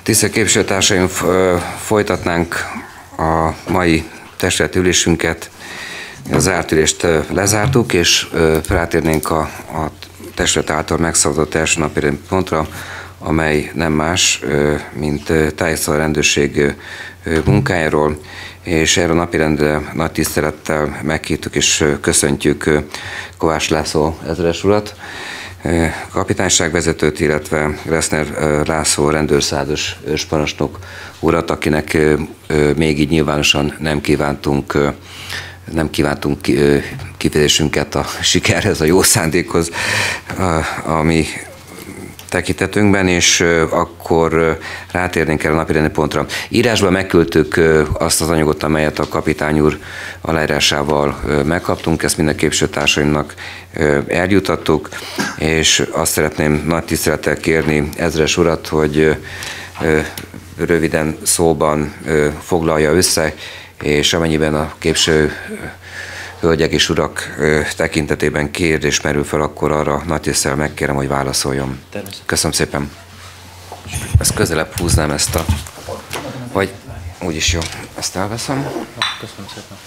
Tisztelt képviselőtársaim, folytatnánk a mai testületi ülésünket. Az zárt ülést lezártuk, és rátérnénk a testület által megszavazott első napi pontra, amely nem más, mint tájékoztató a rendőrség munkájáról, és erre a napirendre nagy tisztelettel meghívtuk és köszöntjük Kovács László ezredes urat, kapitányságvezetőt, illetve Reszner László rendőrszázados ősparancsnok urat, akinek még így nyilvánosan nem kívántunk kifejezésünket a sikerhez, a jó szándékhoz, ami tekintetünkben, és akkor rátérnénk erre a napirendi pontra. Írásban megküldtük azt az anyagot, amelyet a kapitány úr aláírásával megkaptunk, ezt minden képviselőtársaimnak eljutattuk, és azt szeretném nagy tisztelettel kérni ezredes urat, hogy röviden szóban foglalja össze, és amennyiben a képviselő hölgyek és urak tekintetében kérdés merül fel, akkor arra nagy tisztelettel megkérem, hogy válaszoljon. Köszönöm szépen. Ezt közelebb húznám ezt a... Vagy úgyis jó. Ezt elveszem. Köszönöm szépen.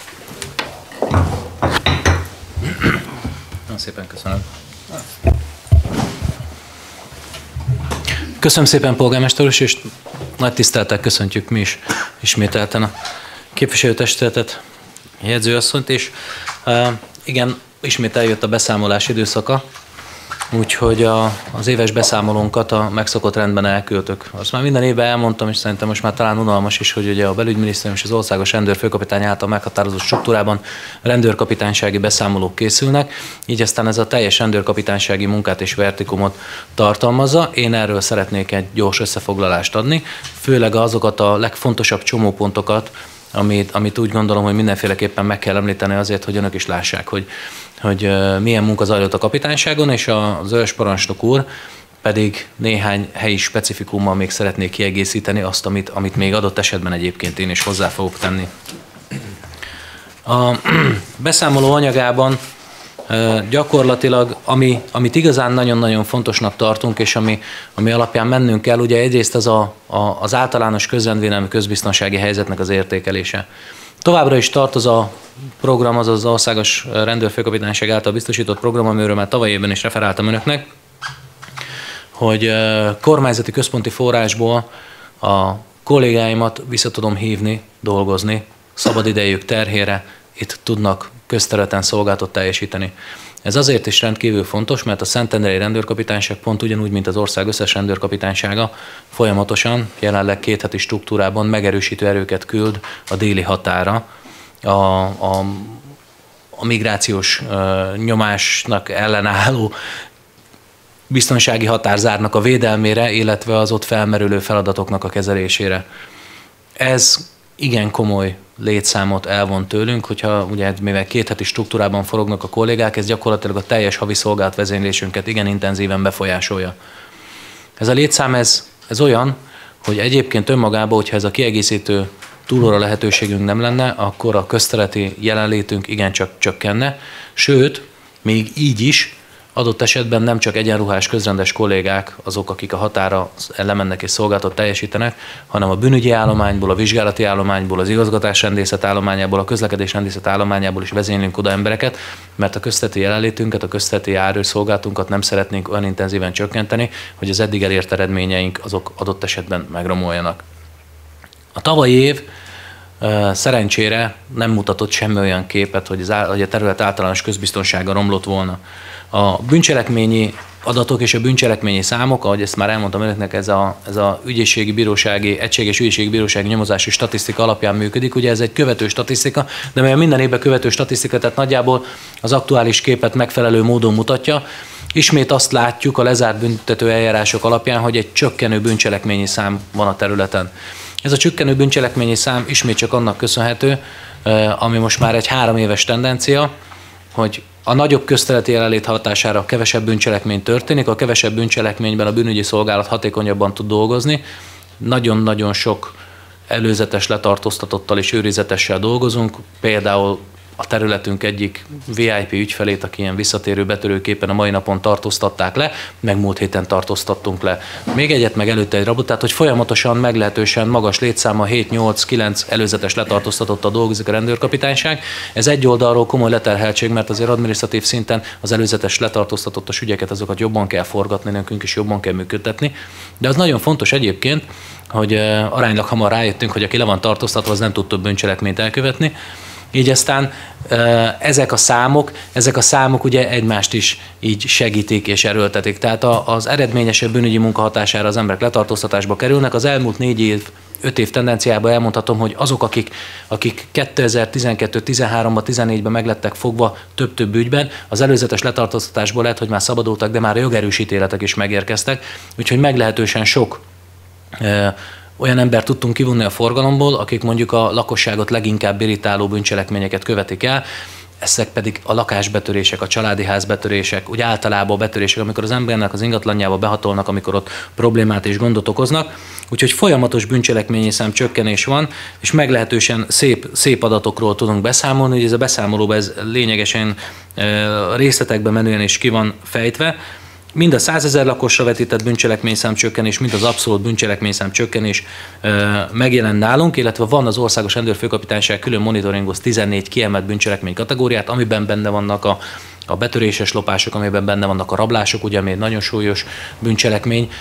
Nagyon szépen köszönöm. Köszönöm szépen, polgármester úr, és nagy tisztelettel köszöntjük mi is ismételten a képviselőtestületet, jegyzőasszonyt, és igen, ismét eljött a beszámolás időszaka, úgyhogy az éves beszámolónkat a megszokott rendben elküldtük. Azt már minden évben elmondtam, és szerintem most már talán unalmas is, hogy ugye a belügyminisztérium és az országos rendőrfőkapitány által meghatározott struktúrában rendőrkapitánysági beszámolók készülnek, így aztán ez a teljes rendőrkapitánysági munkát és vertikumot tartalmazza. Én erről szeretnék egy gyors összefoglalást adni, főleg azokat a legfontosabb csomópontokat, amit úgy gondolom, hogy mindenféleképpen meg kell említeni azért, hogy önök is lássák, hogy milyen munka zajlott a kapitányságon, és az ősparancsnok úr pedig néhány helyi specifikummal még szeretnék kiegészíteni azt, amit még adott esetben egyébként én is hozzá fogok tenni. A beszámoló anyagában gyakorlatilag, amit igazán nagyon-nagyon fontosnak tartunk, és ami alapján mennünk kell, ugye egyrészt az általános közrendvédelmi közbiztonsági helyzetnek az értékelése. Továbbra is tart az a program, az országos rendőrfőkapitányság által biztosított program, amiről már tavaly évben is referáltam önöknek, hogy kormányzati központi forrásból a kollégáimat vissza tudom hívni, dolgozni, szabadidejük terhére, itt tudnak közterületen szolgálatot teljesíteni. Ez azért is rendkívül fontos, mert a Szentendrei rendőrkapitányság pont ugyanúgy, mint az ország összes rendőrkapitánysága folyamatosan, jelenleg 2 heti struktúrában megerősítő erőket küld a déli határa, a migrációs nyomásnak ellenálló biztonsági határzárnak a védelmére, illetve az ott felmerülő feladatoknak a kezelésére. Ez igen komoly létszámot elvon tőlünk, hogyha ugye mivel 2 heti struktúrában forognak a kollégák, ez gyakorlatilag a teljes havi szolgálatvezénylésünket igen intenzíven befolyásolja. Ez a létszám ez olyan, hogy egyébként önmagában, hogyha ez a kiegészítő túlóra lehetőségünk nem lenne, akkor a közterületi jelenlétünk igencsak csökkenne, sőt, még így is adott esetben nem csak egyenruhás közrendes kollégák azok, akik a határa lemennek és szolgálatot teljesítenek, hanem a bűnügyi állományból, a vizsgálati állományból, az igazgatásrendészet állományából, a közlekedésrendészet állományából is vezénylünk oda embereket, mert a közterületi jelenlétünket, a közterületi járőrszolgálatunkat nem szeretnénk olyan intenzíven csökkenteni, hogy az eddig elért eredményeink azok adott esetben megromoljanak. A tavalyi év szerencsére nem mutatott semmi olyan képet, hogy a terület általános közbiztonsága romlott volna. A bűncselekményi adatok és a bűncselekményi számok, ahogy ezt már elmondtam önöknek, ez a egységes ügyészségi bírósági nyomozási statisztika alapján működik. Ugye ez egy követő statisztika, de mivel minden évben követő statisztika, tehát nagyjából az aktuális képet megfelelő módon mutatja. Ismét azt látjuk a lezárt büntető eljárások alapján, hogy egy csökkenő bűncselekményi szám van a területen. Ez a csökkenő bűncselekményi szám ismét csak annak köszönhető, ami most már egy 3 éves tendencia, hogy a nagyobb közterületi jelenlét hatására kevesebb bűncselekmény történik, a kevesebb bűncselekményben a bűnügyi szolgálat hatékonyabban tud dolgozni. Nagyon-nagyon sok előzetes letartóztatottal és őrizetessel dolgozunk, például a területünk egyik VIP ügyfelét, aki ilyen visszatérő betörőképpen a mai napon tartóztatták le, meg múlt héten tartóztattunk le még egyet, meg előtte egy rabot, tehát hogy folyamatosan meglehetősen magas létszáma 7-8-9 előzetes letartóztatottal dolgozik a rendőrkapitányság. Ez egy oldalról komoly leterheltség, mert azért adminisztratív szinten az előzetes letartóztatottas ügyeket azokat jobban kell forgatni, nekünk is jobban kell működtetni. De az nagyon fontos egyébként, hogy aránylag hamar rájöttünk, hogy aki le van tartóztatva, az nem tud több bűncselekményt elkövetni. Így aztán ezek a számok ugye egymást is így segítik és erőltetik. Tehát az eredményesebb bűnügyi munka hatására az emberek letartóztatásba kerülnek. Az elmúlt 5 év tendenciában elmondhatom, hogy azok, akik 2012-13-ban, 14-ben meglettek fogva több-több ügyben, az előzetes letartóztatásból lehet, hogy már szabadultak, de már a jogerősítéletek is megérkeztek. Úgyhogy meglehetősen sok olyan embert tudtunk kivonni a forgalomból, akik mondjuk a lakosságot leginkább irritáló bűncselekményeket követik el, ezek pedig a lakásbetörések, a családi házbetörések, úgy általában a betörések, amikor az embernek az ingatlanjába behatolnak, amikor ott problémát és gondot okoznak. Úgyhogy folyamatos bűncselekményi szám csökkenés van, és meglehetősen szép adatokról tudunk beszámolni, hogy ez a beszámolóban ez lényegesen részletekbe menően is ki van fejtve. Mind a 100 000 lakosra vetített bűncselekményszám csökkenés, mind az abszolút bűncselekményszám csökkenés megjelent nálunk, illetve van az Országos Rendőrfőkapitányság külön monitoringoz 14 kiemelt bűncselekmény kategóriát, amiben benne vannak a betöréses lopások, amiben benne vannak a rablások, ugye, ami egy nagyon súlyos bűncselekmény.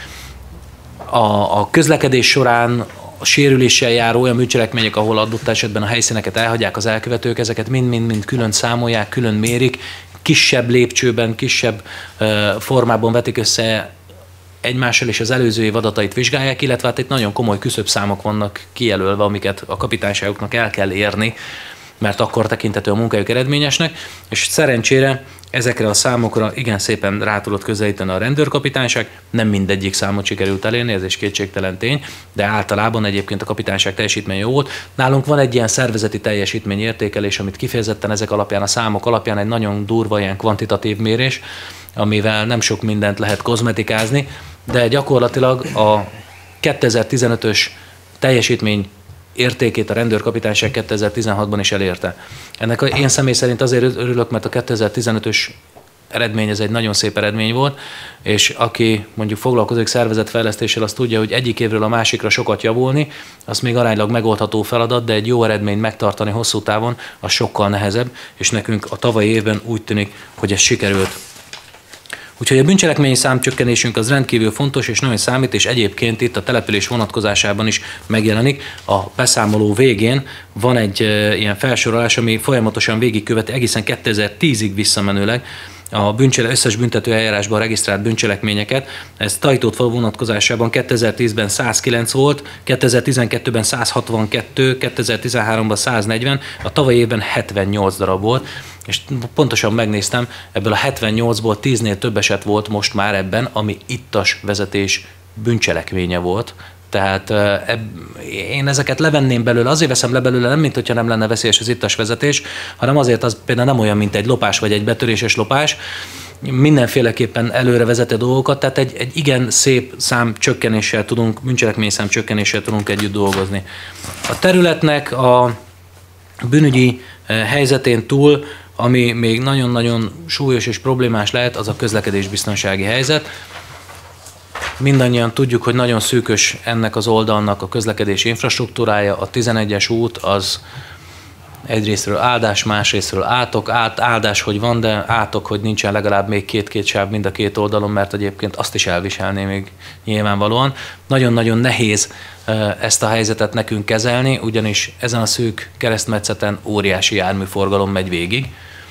A közlekedés során a sérüléssel járó olyan bűncselekmények, ahol adott esetben a helyszíneket elhagyják az elkövetők, ezeket mind-mind külön számolják, külön mérik, kisebb lépcsőben, kisebb formában vetik össze egymással, és az előző év adatait vizsgálják, illetve hát itt nagyon komoly küszöbszámok vannak kijelölve, amiket a kapitányságoknak el kell érni, mert akkor tekinthető a munkájuk eredményesnek, és szerencsére ezekre a számokra igen szépen rá tudott közelíteni a rendőrkapitányság, nem mindegyik számot sikerült elérni, ez is kétségtelen tény, de általában egyébként a kapitányság teljesítmény jó volt. Nálunk van egy ilyen szervezeti teljesítményértékelés, amit kifejezetten ezek alapján, a számok alapján egy nagyon durva ilyen kvantitatív mérés, amivel nem sok mindent lehet kozmetikázni, de gyakorlatilag a 2015-ös teljesítmény értékét a rendőrkapitányság 2016-ban is elérte. Ennek én személy szerint azért örülök, mert a 2015-ös eredmény, ez egy nagyon szép eredmény volt, és aki mondjuk foglalkozik szervezetfejlesztéssel, az tudja, hogy egyik évről a másikra sokat javulni, az még aránylag megoldható feladat, de egy jó eredményt megtartani hosszú távon, az sokkal nehezebb, és nekünk a tavalyi évben úgy tűnik, hogy ez sikerült. Úgyhogy a bűncselekményi számcsökkenésünk az rendkívül fontos és nagyon számít, és egyébként itt a település vonatkozásában is megjelenik. A beszámoló végén van egy ilyen felsorolás, ami folyamatosan végigköveti egészen 2010-ig visszamenőleg a összes büntető eljárásban regisztrált bűncselekményeket. Ez Tajtótfalu vonatkozásában 2010-ben 109 volt, 2012-ben 162, 2013-ban 140, a tavalyi évben 78 darab volt, és pontosan megnéztem, ebből a 78-ból 10-nél több eset volt most már ebben, ami ittas vezetés bűncselekménye volt. Tehát én ezeket levenném belőle, azért veszem le belőle, nem mint hogyha nem lenne veszélyes az ittas vezetés, hanem azért az például nem olyan, mint egy lopás vagy egy betöréses lopás, mindenféleképpen előre vezeti dolgokat, tehát egy igen szép számcsökkenéssel tudunk, bűncselekmény számcsökkenéssel tudunk együtt dolgozni. A területnek a bűnügyi helyzetén túl, ami még nagyon-nagyon súlyos és problémás lehet, az a közlekedésbiztonsági helyzet. Mindannyian tudjuk, hogy nagyon szűkös ennek az oldalnak a közlekedési infrastruktúrája, a 11-es út az egyrésztről áldás, másrésztről átok, áldás, hogy van, de átok, hogy nincsen legalább még két sáv mind a két oldalon, mert egyébként azt is elviselné még nyilvánvalóan. Nagyon-nagyon nehéz ezt a helyzetet nekünk kezelni, ugyanis ezen a szűk keresztmetszeten óriási járműforgalom megy végig.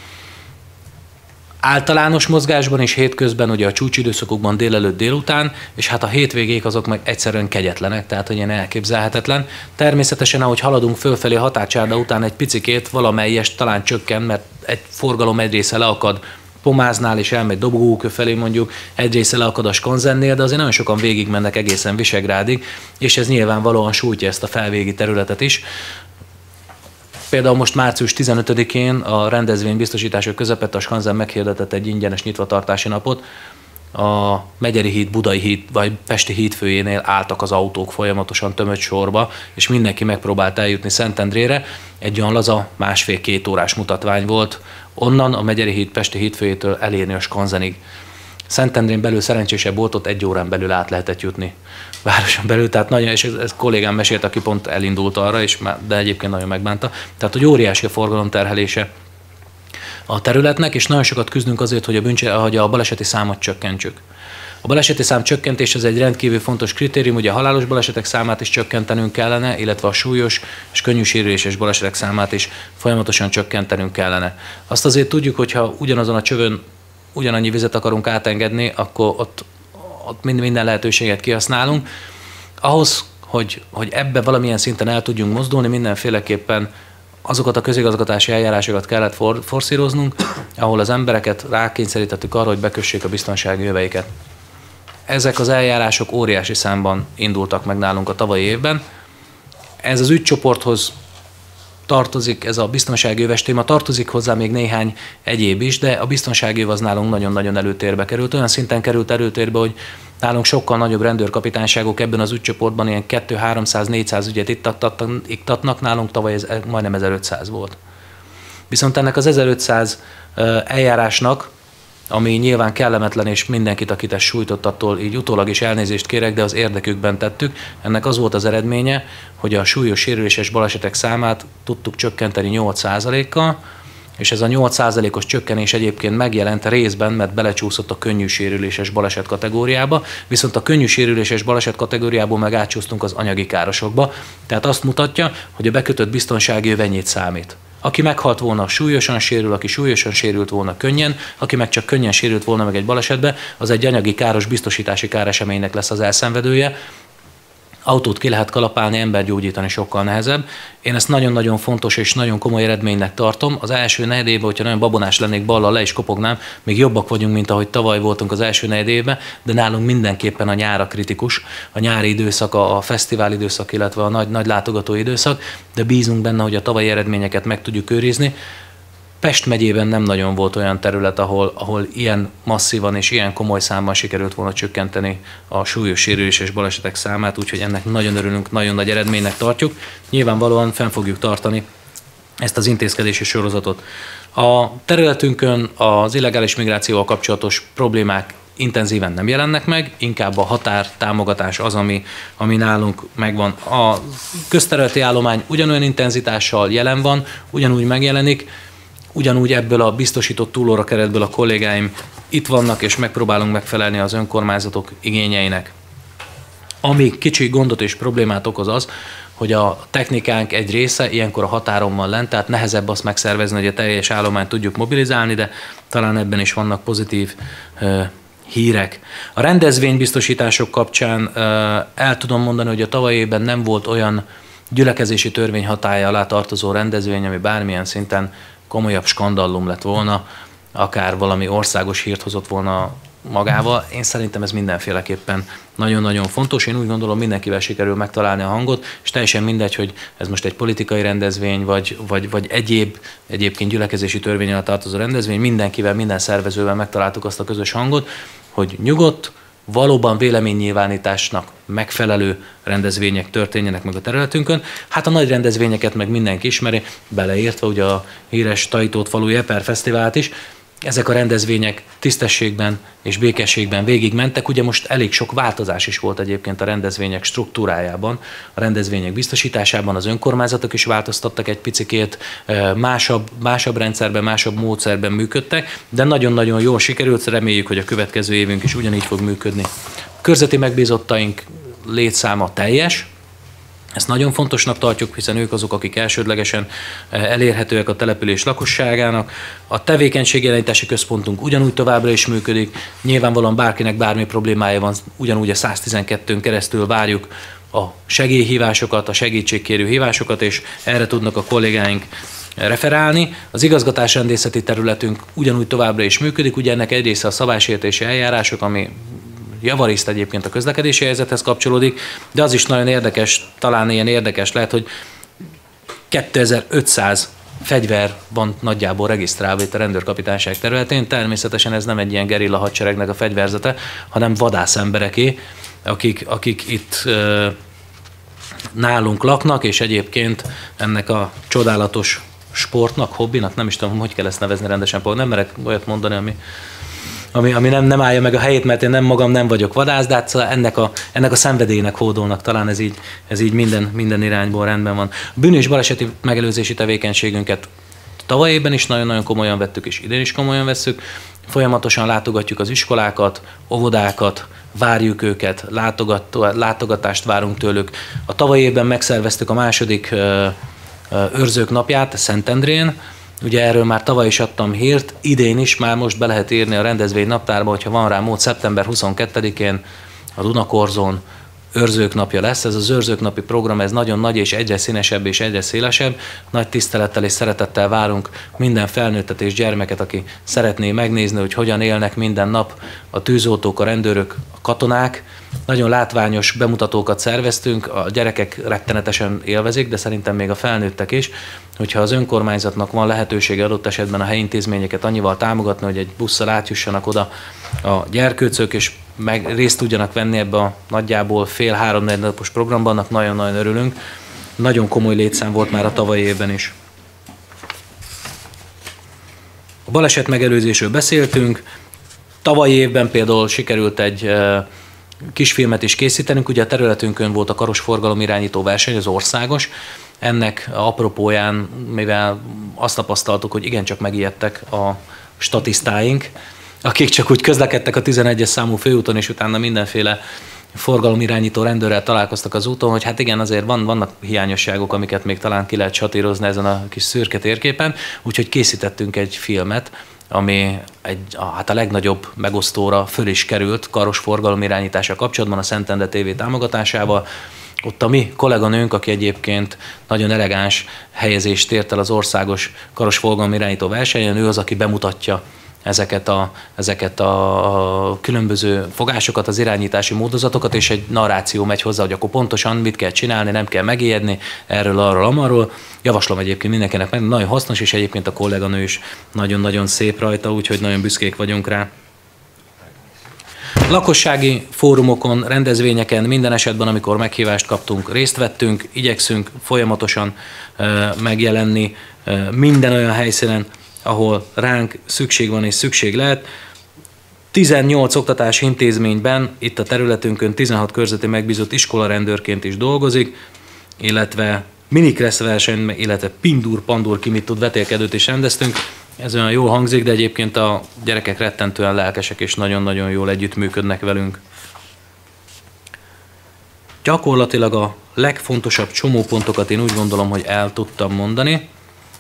Általános mozgásban és hétközben, ugye a csúcsidőszakokban délelőtt délután, és hát a hétvégék azok meg egyszerűen kegyetlenek, tehát hogy ilyen elképzelhetetlen. Természetesen, ahogy haladunk fölfelé a határcsárda után egy picikét valamelyest talán csökken, mert egy forgalom egy része leakad Pomáznál, és elmegy Dobogókő felé mondjuk, egy része leakad a Skanzennél, de azért nagyon sokan végigmennek egészen Visegrádig, és ez nyilvánvalóan sújtja ezt a felvégi területet is. Például most március 15-én a rendezvénybiztosítások közepette a Skanzen meghirdetett egy ingyenes nyitvatartási napot. a Megyeri híd, Budai híd vagy Pesti hídfőjénél álltak az autók folyamatosan tömött sorba, és mindenki megpróbált eljutni Szentendrére. Egy olyan laza 1,5-2 órás mutatvány volt, onnan a Megyeri híd Pesti hídfőjétől elérni a Skanzenig. Szentendrén belül szerencsésebb volt, ott 1 órán belül át lehetett jutni városon belül, tehát nagyon, és ez kollégám mesélt, aki pont elindult arra, de egyébként nagyon megbánta. Tehát, hogy óriási a forgalomterhelése a területnek, és nagyon sokat küzdünk azért, hogy a baleseti számot csökkentsük. A baleseti szám csökkentés az egy rendkívül fontos kritérium, ugye a halálos balesetek számát is csökkentenünk kellene, illetve a súlyos és könnyű sérüléses balesetek számát is folyamatosan csökkentenünk kellene. Azt azért tudjuk, hogyha ugyanazon a csövön ugyanannyi vizet akarunk átengedni, akkor ott minden lehetőséget kihasználunk. Ahhoz, hogy ebbe valamilyen szinten el tudjunk mozdulni, mindenféleképpen azokat a közigazgatási eljárásokat kellett forszíroznunk, ahol az embereket rákényszerítettük arra, hogy bekössék a biztonsági jöveiket. Ezek az eljárások óriási számban indultak meg nálunk a tavalyi évben. Ez az ügycsoporthoz tartozik, ez a biztonsági öves téma, tartozik hozzá még néhány egyéb is, de a biztonsági öv az nálunk nagyon-nagyon előtérbe került. Olyan szinten került előtérbe, hogy nálunk sokkal nagyobb rendőrkapitányságok ebben az ügycsoportban ilyen 200-300-400 ügyet iktatnak, nálunk tavaly ez majdnem 1500 volt. Viszont ennek az 1500 eljárásnak, ami nyilván kellemetlen, és mindenkit, akit ez sújtott, attól így utólag is elnézést kérek, de az érdekükben tettük. Ennek az volt az eredménye, hogy a súlyos sérüléses balesetek számát tudtuk csökkenteni 8%-kal, és ez a 8%-os csökkenés egyébként megjelent részben, mert belecsúszott a könnyű sérüléses baleset kategóriába, viszont a könnyű sérüléses baleset kategóriából meg átcsúsztunk az anyagi károsokba. Tehát azt mutatja, hogy a bekötött biztonsági öv ennyit számít. Aki meghalt volna, súlyosan sérül, aki súlyosan sérült volna könnyen, aki meg csak könnyen sérült volna meg egy balesetbe, az egy anyagi káros biztosítási káreseménynek lesz az elszenvedője. Autót ki lehet kalapálni, embert gyógyítani sokkal nehezebb. Én ezt nagyon-nagyon fontos és nagyon komoly eredménynek tartom. Az első negyedévben, hogyha nagyon babonás lennék, ballal le is kopognám, még jobbak vagyunk, mint ahogy tavaly voltunk az első negyedévben, de nálunk mindenképpen a nyára kritikus. A nyári időszak, a fesztivál időszak, illetve a nagy látogató időszak, de bízunk benne, hogy a tavalyi eredményeket meg tudjuk őrizni. Pest megyében nem nagyon volt olyan terület, ahol ilyen masszívan és ilyen komoly számban sikerült volna csökkenteni a súlyos sérüléses balesetek számát, úgyhogy ennek nagyon örülünk, nagyon nagy eredménynek tartjuk. Nyilvánvalóan fenn fogjuk tartani ezt az intézkedési sorozatot. A területünkön az illegális migrációval kapcsolatos problémák intenzíven nem jelennek meg, inkább a határtámogatás az, ami nálunk megvan. A közterületi állomány ugyanolyan intenzitással jelen van, ugyanúgy megjelenik, ugyanúgy ebből a biztosított túlóra keretből a kollégáim itt vannak, és megpróbálunk megfelelni az önkormányzatok igényeinek. Ami kicsi gondot és problémát okoz az, hogy a technikánk egy része ilyenkor a határon van lent, tehát nehezebb azt megszervezni, hogy a teljes állományt tudjuk mobilizálni, de talán ebben is vannak pozitív hírek. A rendezvénybiztosítások kapcsán el tudom mondani, hogy a tavalyi évben nem volt olyan gyülekezési törvény hatálya alá tartozó rendezvény, ami bármilyen szinten komolyabb skandallum lett volna, akár valami országos hírt hozott volna magával. Én szerintem ez mindenféleképpen nagyon-nagyon fontos. Én úgy gondolom, mindenkivel sikerül megtalálni a hangot, és teljesen mindegy, hogy ez most egy politikai rendezvény, vagy egyébként gyülekezési törvény alá tartozó rendezvény, mindenkivel, minden szervezővel megtaláltuk azt a közös hangot, hogy nyugodt, valóban véleménynyilvánításnak megfelelő rendezvények történjenek meg a területünkön. Hát a nagy rendezvényeket meg mindenki ismeri, beleértve ugye a híres Tajtót falu Jeper Fesztivált is. Ezek a rendezvények tisztességben és békességben végigmentek. Ugye most elég sok változás is volt egyébként a rendezvények struktúrájában, a rendezvények biztosításában, az önkormányzatok is változtattak egy picikét, másabb rendszerben, másabb módszerben működtek, de nagyon-nagyon jól sikerült, reméljük, hogy a következő évünk is ugyanígy fog működni. A körzeti megbízottaink létszáma teljes. Ezt nagyon fontosnak tartjuk, hiszen ők azok, akik elsődlegesen elérhetőek a település lakosságának. A tevékenységjelentési központunk ugyanúgy továbbra is működik. Nyilvánvalóan bárkinek bármi problémája van, ugyanúgy a 112-ön keresztül várjuk a segélyhívásokat, a segítségkérő hívásokat, és erre tudnak a kollégáink referálni. Az igazgatásrendészeti területünk ugyanúgy továbbra is működik, ugye ennek egy része a szabálysértési eljárások, ami javarészt egyébként a közlekedési helyzethez kapcsolódik, de az is nagyon érdekes, talán ilyen érdekes lehet, hogy 2500 fegyver van nagyjából regisztrálva itt a rendőrkapitányság területén. Természetesen ez nem egy ilyen gerilla hadseregnek a fegyverzete, hanem vadászembereké, akik itt nálunk laknak, és egyébként ennek a csodálatos sportnak, hobbinak, nem is tudom, hogy kell ezt nevezni rendesen, nem merek olyat mondani, ami nem állja meg a helyét, mert én nem magam nem vagyok vadász, de hát ennek a szenvedélynek hódolnak, talán ez így minden irányból rendben van. A bűn- és baleseti megelőzési tevékenységünket tavaly évben is nagyon-nagyon komolyan vettük, és idén is komolyan vesszük. Folyamatosan látogatjuk az iskolákat, óvodákat, várjuk őket, látogatást várunk tőlük. A tavaly évben megszerveztük a második őrzők napját Szentendrén. Ugye erről már tavaly is adtam hírt, idén is már most be lehet írni a rendezvény naptárba, hogyha van rá mód, szeptember 22-én a Dunakorzón őrzők napja lesz. Ez az őrzők napi program, ez nagyon nagy és egyre színesebb és egyre szélesebb. Nagy tisztelettel és szeretettel várunk minden felnőttet és gyermeket, aki szeretné megnézni, hogy hogyan élnek minden nap a tűzoltók, a rendőrök, a katonák. Nagyon látványos bemutatókat szerveztünk, a gyerekek rettenetesen élvezik, de szerintem még a felnőttek is, hogyha az önkormányzatnak van lehetősége adott esetben a helyi intézményeket annyival támogatni, hogy egy busszal átjussanak oda a gyerkőcök, és részt tudjanak venni ebbe a nagyjából fél-három-négy napos programban, annak nagyon-nagyon örülünk. Nagyon komoly létszám volt már a tavalyi évben is. A baleset megelőzésről beszéltünk. Tavalyi évben például sikerült egy kisfilmet is készítenünk, ugye a területünkön volt a karos forgalomirányító verseny, az országos. Ennek apropóján, mivel azt tapasztaltuk, hogy igencsak megijedtek a statisztáink, akik csak úgy közlekedtek a 11-es számú főúton, és utána mindenféle forgalomirányító rendőrrel találkoztak az úton, hogy hát igen, azért vannak hiányosságok, amiket még talán ki lehet satírozni ezen a kis szürke térképen, úgyhogy készítettünk egy filmet, ami a legnagyobb megosztóra föl is került karos forgalomirányítással kapcsolatban a Szentendre TV támogatásával. Ott a mi kolléganőnk, aki egyébként nagyon elegáns helyezést ért el az országos karos forgalomirányító versenyen, ő az, aki bemutatja ezeket a különböző fogásokat, az irányítási módozatokat, és egy narráció megy hozzá, hogy akkor pontosan mit kell csinálni, nem kell megijedni erről, arról, amarról. Javaslom egyébként mindenkinek, meg nagyon hasznos, és egyébként a kolléganő is nagyon-nagyon szép rajta, úgyhogy nagyon büszkék vagyunk rá. Lakossági fórumokon, rendezvényeken, minden esetben, amikor meghívást kaptunk, részt vettünk, igyekszünk folyamatosan megjelenni minden olyan helyszínen, ahol ránk szükség van és szükség lehet. 18 oktatási intézményben, itt a területünkön 16 körzeti megbízott iskolarendőrként is dolgozik, illetve minikressz versenyben, illetve pindur-pandur ki mit tud vetélkedőt is rendeztünk. Ez olyan jól hangzik, de egyébként a gyerekek rettentően lelkesek és nagyon-nagyon jól együttműködnek velünk. Gyakorlatilag a legfontosabb csomópontokat én úgy gondolom, hogy el tudtam mondani.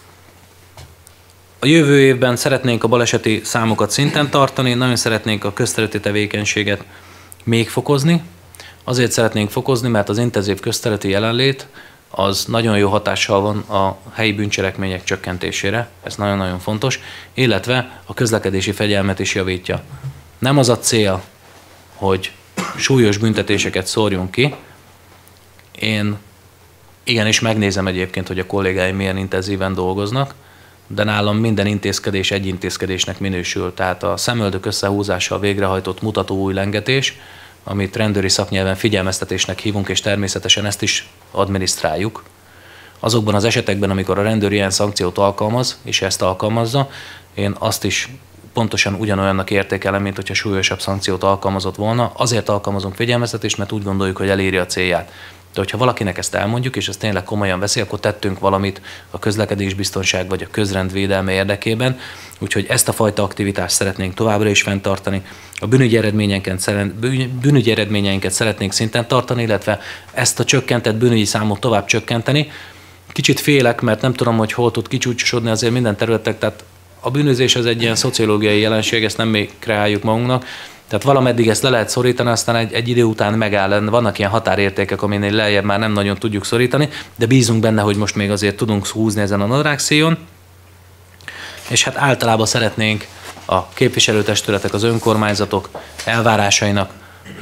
A jövő évben szeretnénk a baleseti számokat szinten tartani, nagyon szeretnénk a közterületi tevékenységet még fokozni. Azért szeretnénk fokozni, mert az intenzív közterületi jelenlét az nagyon jó hatással van a helyi bűncselekmények csökkentésére, ez nagyon-nagyon fontos, illetve a közlekedési fegyelmet is javítja. Nem az a cél, hogy súlyos büntetéseket szórjunk ki. Én igenis megnézem egyébként, hogy a kollégáim milyen intenzíven dolgoznak, de nálam minden intézkedés egy intézkedésnek minősül. Tehát a szemöldök összehúzással végrehajtott mutató új lengetés, amit rendőri szaknyelven figyelmeztetésnek hívunk, és természetesen ezt is adminisztráljuk. Azokban az esetekben, amikor a rendőr ilyen szankciót alkalmaz, és ezt alkalmazza, én azt is pontosan ugyanolyannak értékelem, mint hogyha súlyosabb szankciót alkalmazott volna. Azért alkalmazunk figyelmeztetést, mert úgy gondoljuk, hogy eléri a célját. De hogyha valakinek ezt elmondjuk, és ezt tényleg komolyan veszi, akkor tettünk valamit a közlekedésbiztonság vagy a közrend védelme érdekében. Úgyhogy ezt a fajta aktivitást szeretnénk továbbra is fenntartani. A bűnügyi eredményeinket szeretnénk szinten tartani, illetve ezt a csökkentett bűnügyi számot tovább csökkenteni. Kicsit félek, mert nem tudom, hogy hol tud kicsúcsosodni azért minden területek, tehát a bűnözés az egy ilyen szociológiai jelenség, ezt nem még kreáljuk magunknak. Tehát valameddig ezt le lehet szorítani, aztán egy idő után megáll. Vannak ilyen határértékek, aminél lejjebb már nem nagyon tudjuk szorítani, de bízunk benne, hogy most még azért tudunk húzni ezen a nadrágszíjon. És hát általában szeretnénk a képviselőtestületek, az önkormányzatok elvárásainak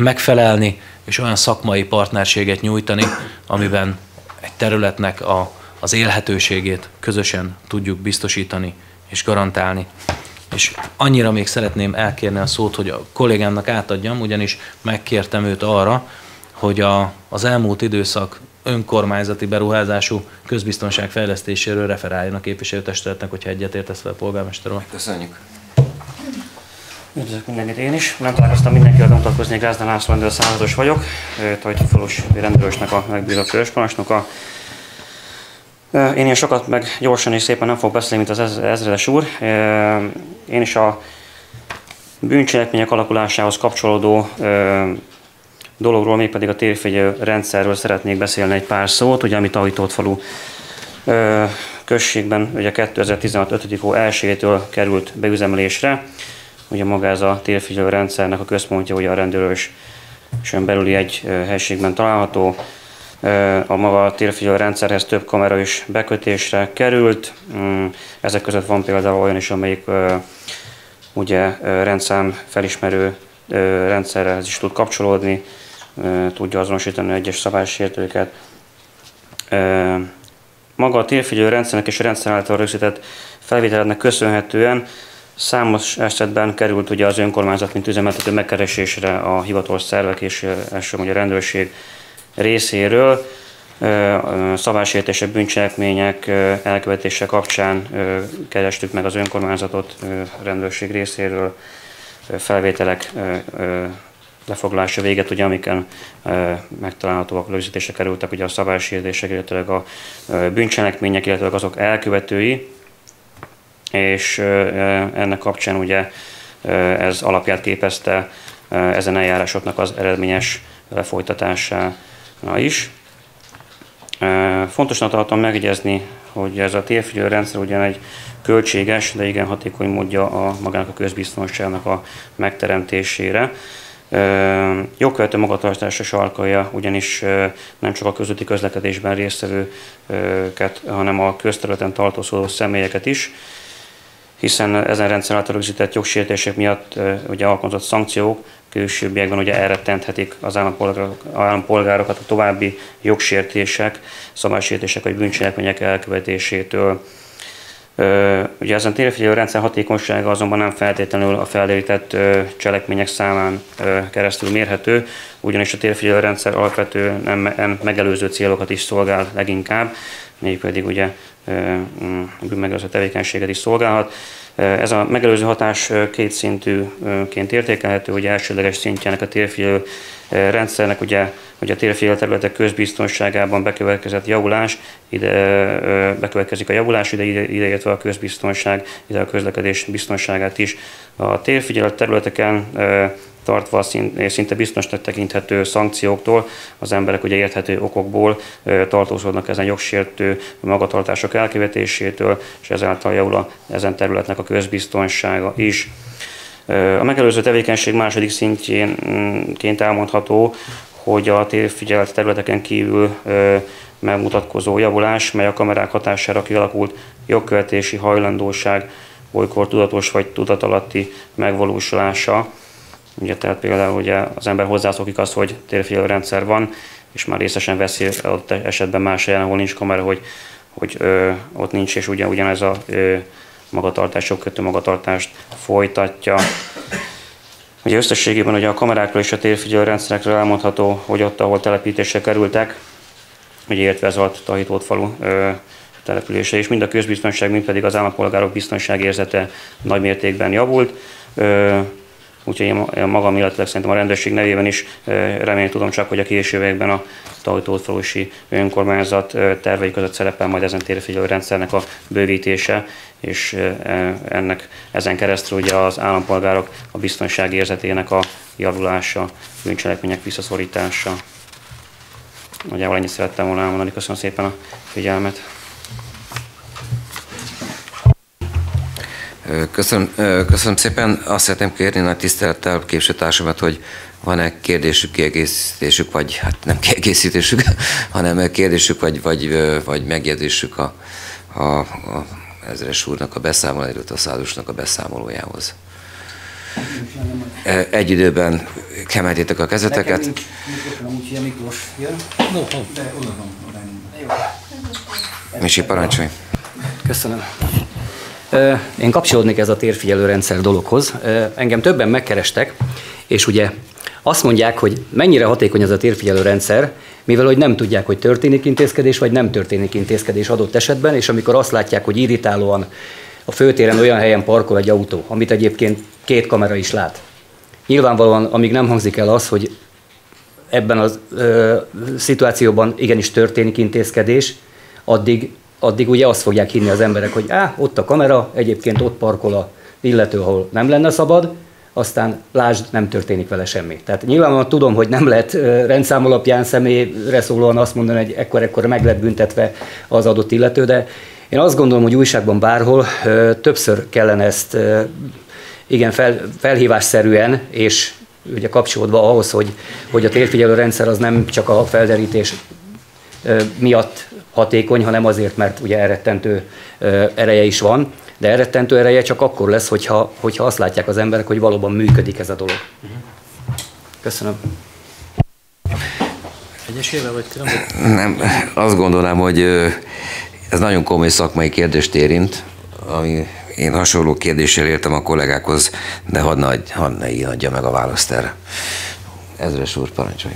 megfelelni, és olyan szakmai partnerséget nyújtani, amiben egy területnek a az élhetőségét közösen tudjuk biztosítani és garantálni. És annyira még szeretném elkérni a szót, hogy a kollégámnak átadjam, ugyanis megkértem őt arra, hogy az elmúlt időszak önkormányzati beruházású közbiztonság fejlesztéséről referáljon a képviselőtestületnek, hogyha egyetértesz vele, polgármester úr. Köszönjük. Üdvözlök mindenkit én is. Nem találkoztam mindenkivel bemutatkozni, Gázda László rendőrszállítós vagyok, Tajtófalus rendőrösnek a megbízott fősparancsnoka. Én ilyen sokat, meg gyorsan és szépen nem fog beszélni, mint az ezredes úr. Én is a bűncselekmények alakulásához kapcsolódó dologról, mégpedig a térfigyelő rendszerről szeretnék beszélni egy pár szót, ugye, amit Tajtófalu községben ugye 2016. 5. hó 1-től került beüzemelésre. Ugye maga ez a térfigyelő rendszernek a központja ugye a rendőrösön belüli egy helységben található. A maga térfigyelő rendszerhez több kamera is bekötésre került. Ezek között van például olyan is, amelyik ugye rendszám felismerő rendszerhez is tud kapcsolódni, tudja azonosítani egyes szabálysértőket. Maga a térfigyelő rendszernek és a rendszer által rögzített felvételnek köszönhetően számos esetben került ugye az önkormányzat, mint üzemeltető megkeresésre a hivatalos szervek és elsősorban a rendőrség részéről. Szabálysértések, bűncselekmények elkövetése kapcsán kerestük meg az önkormányzatot rendőrség részéről, felvételek lefoglalása véget, ugye, amiken megtalálhatóak, rögzítésre kerültek ugye a szabálysértések, illetve a bűncselekmények, illetve azok elkövetői, és ennek kapcsán ugye ez alapját képezte ezen eljárásoknak az eredményes lefolytatására is. Fontosnak tartom megjegyezni, hogy ez a térfigyelő rendszer ugyan egy költséges, de igen hatékony módja magának a közbiztonságnak a megteremtésére. Jogkövető magatartásra sarkalja ugyanis nem csak a közúti közlekedésben résztvevőket, hanem a közterületen tartózkodó személyeket is, hiszen ezen rendszer által rögzített jogsértések miatt ugye alkalmazott szankciók későbbiekben ugye elrettenthetik az állampolgárokat a további jogsértések, szabálysértések vagy bűncselekmények elkövetésétől. Ugye ezen térfigyelő rendszer hatékonysága azonban nem feltétlenül a felderített cselekmények számán keresztül mérhető, ugyanis a térfigyelő rendszer alapvetően megelőző célokat is szolgál leginkább, mégpedig ugye bűnmegelőző tevékenységet is szolgálhat. Ez a megelőző hatás kétszintűként értékelhető, hogy elsődleges szintjének a térfigyelő rendszernek ugye, hogy a térfigyelő területek közbiztonságában bekövetkezett javulás, bekövetkezik a javulás, ideértve a közbiztonság, ide a közlekedés biztonságát is. A térfigyelő területeken tartva szinte biztosnak tekinthető szankcióktól, az emberek ugye érthető okokból tartózkodnak ezen jogsértő magatartások elkövetésétől, és ezáltal javul ezen területnek a közbiztonsága is. A megelőző tevékenység második szintjénként elmondható, hogy a térfigyelt területeken kívül megmutatkozó javulás, mely a kamerák hatására kialakult jogkövetési hajlandóság, olykor tudatos vagy tudatalatti megvalósulása. Ugye, tehát például ugye az ember hozzászokik az, hogy térfigyelő rendszer van, és már részesen veszi ott esetben más helyen, ahol nincs kamera, hogy ott nincs, és ugyanez a magatartás, jogkövető magatartást folytatja. Ugye összességében ugye a kamerákról és a térfigyelő rendszerekről elmondható, hogy ott, ahol telepítésre kerültek, ugye értve ez a Tajtófalu települése, és mind a közbiztonság, mind pedig az állampolgárok biztonságérzete nagy mértékben javult. Úgyhogy én magam, illetve szerintem a rendőrség nevében is remélem tudom csak, hogy a későbbiekben a Tajtófalusi önkormányzat tervei között szerepel majd ezen térfigyelő rendszernek a bővítése, és ezen keresztül ugye az állampolgárok a biztonság érzetének a javulása, bűncselekmények visszaszorítása. Nagyjából ennyit szerettem volna elmondani. Köszönöm szépen a figyelmet. Köszönöm szépen. Azt szeretném kérni nagy tisztelettel képviselőtársamat, hogy van-e kérdésük, kiegészítésük, vagy hát nem kiegészítésük, hanem kérdésük, vagy megjegyzésük a ezredes úrnak a beszámolójához, a századosnak a beszámolójához. Egy időben kemeltétek a kezeteket. Nekem nincs, úgyhogy a Miklós jön. De oda van, oda. Jó. Misi, parancsolj! Köszönöm. Én kapcsolódnék ez a térfigyelőrendszer dologhoz. Engem többen megkerestek, és ugye azt mondják, hogy mennyire hatékony ez a térfigyelőrendszer, mivel hogy nem tudják, hogy történik intézkedés, vagy nem történik intézkedés adott esetben, és amikor azt látják, hogy irritálóan a főtéren olyan helyen parkol egy autó, amit egyébként 2 kamera is lát. Nyilvánvalóan, amíg nem hangzik el az, hogy ebben a szituációban igenis történik intézkedés, addig ugye azt fogják hinni az emberek, hogy ott a kamera, egyébként ott parkol a illető, ahol nem lenne szabad, aztán lásd, nem történik vele semmi. Tehát nyilvánvalóan tudom, hogy nem lehet rendszám alapján személyre szólóan azt mondani, hogy ekkor meg lett büntetve az adott illető, de én azt gondolom, hogy újságban bárhol többször kellene ezt igen, felhívásszerűen, és ugye kapcsolódva ahhoz, hogy a térfigyelő rendszer az nem csak a felderítés miatt hatékony, hanem azért, mert ugye elrettentő ereje is van, de elrettentő ereje csak akkor lesz, hogyha azt látják az emberek, hogy valóban működik ez a dolog. Köszönöm. Egyesével vagy Nem, azt gondolom, hogy ez nagyon komoly szakmai kérdést érint, ami én hasonló kérdéssel értem a kollégákhoz, de hadd ne így adja meg a választ erre. Ezres úr, parancsolj!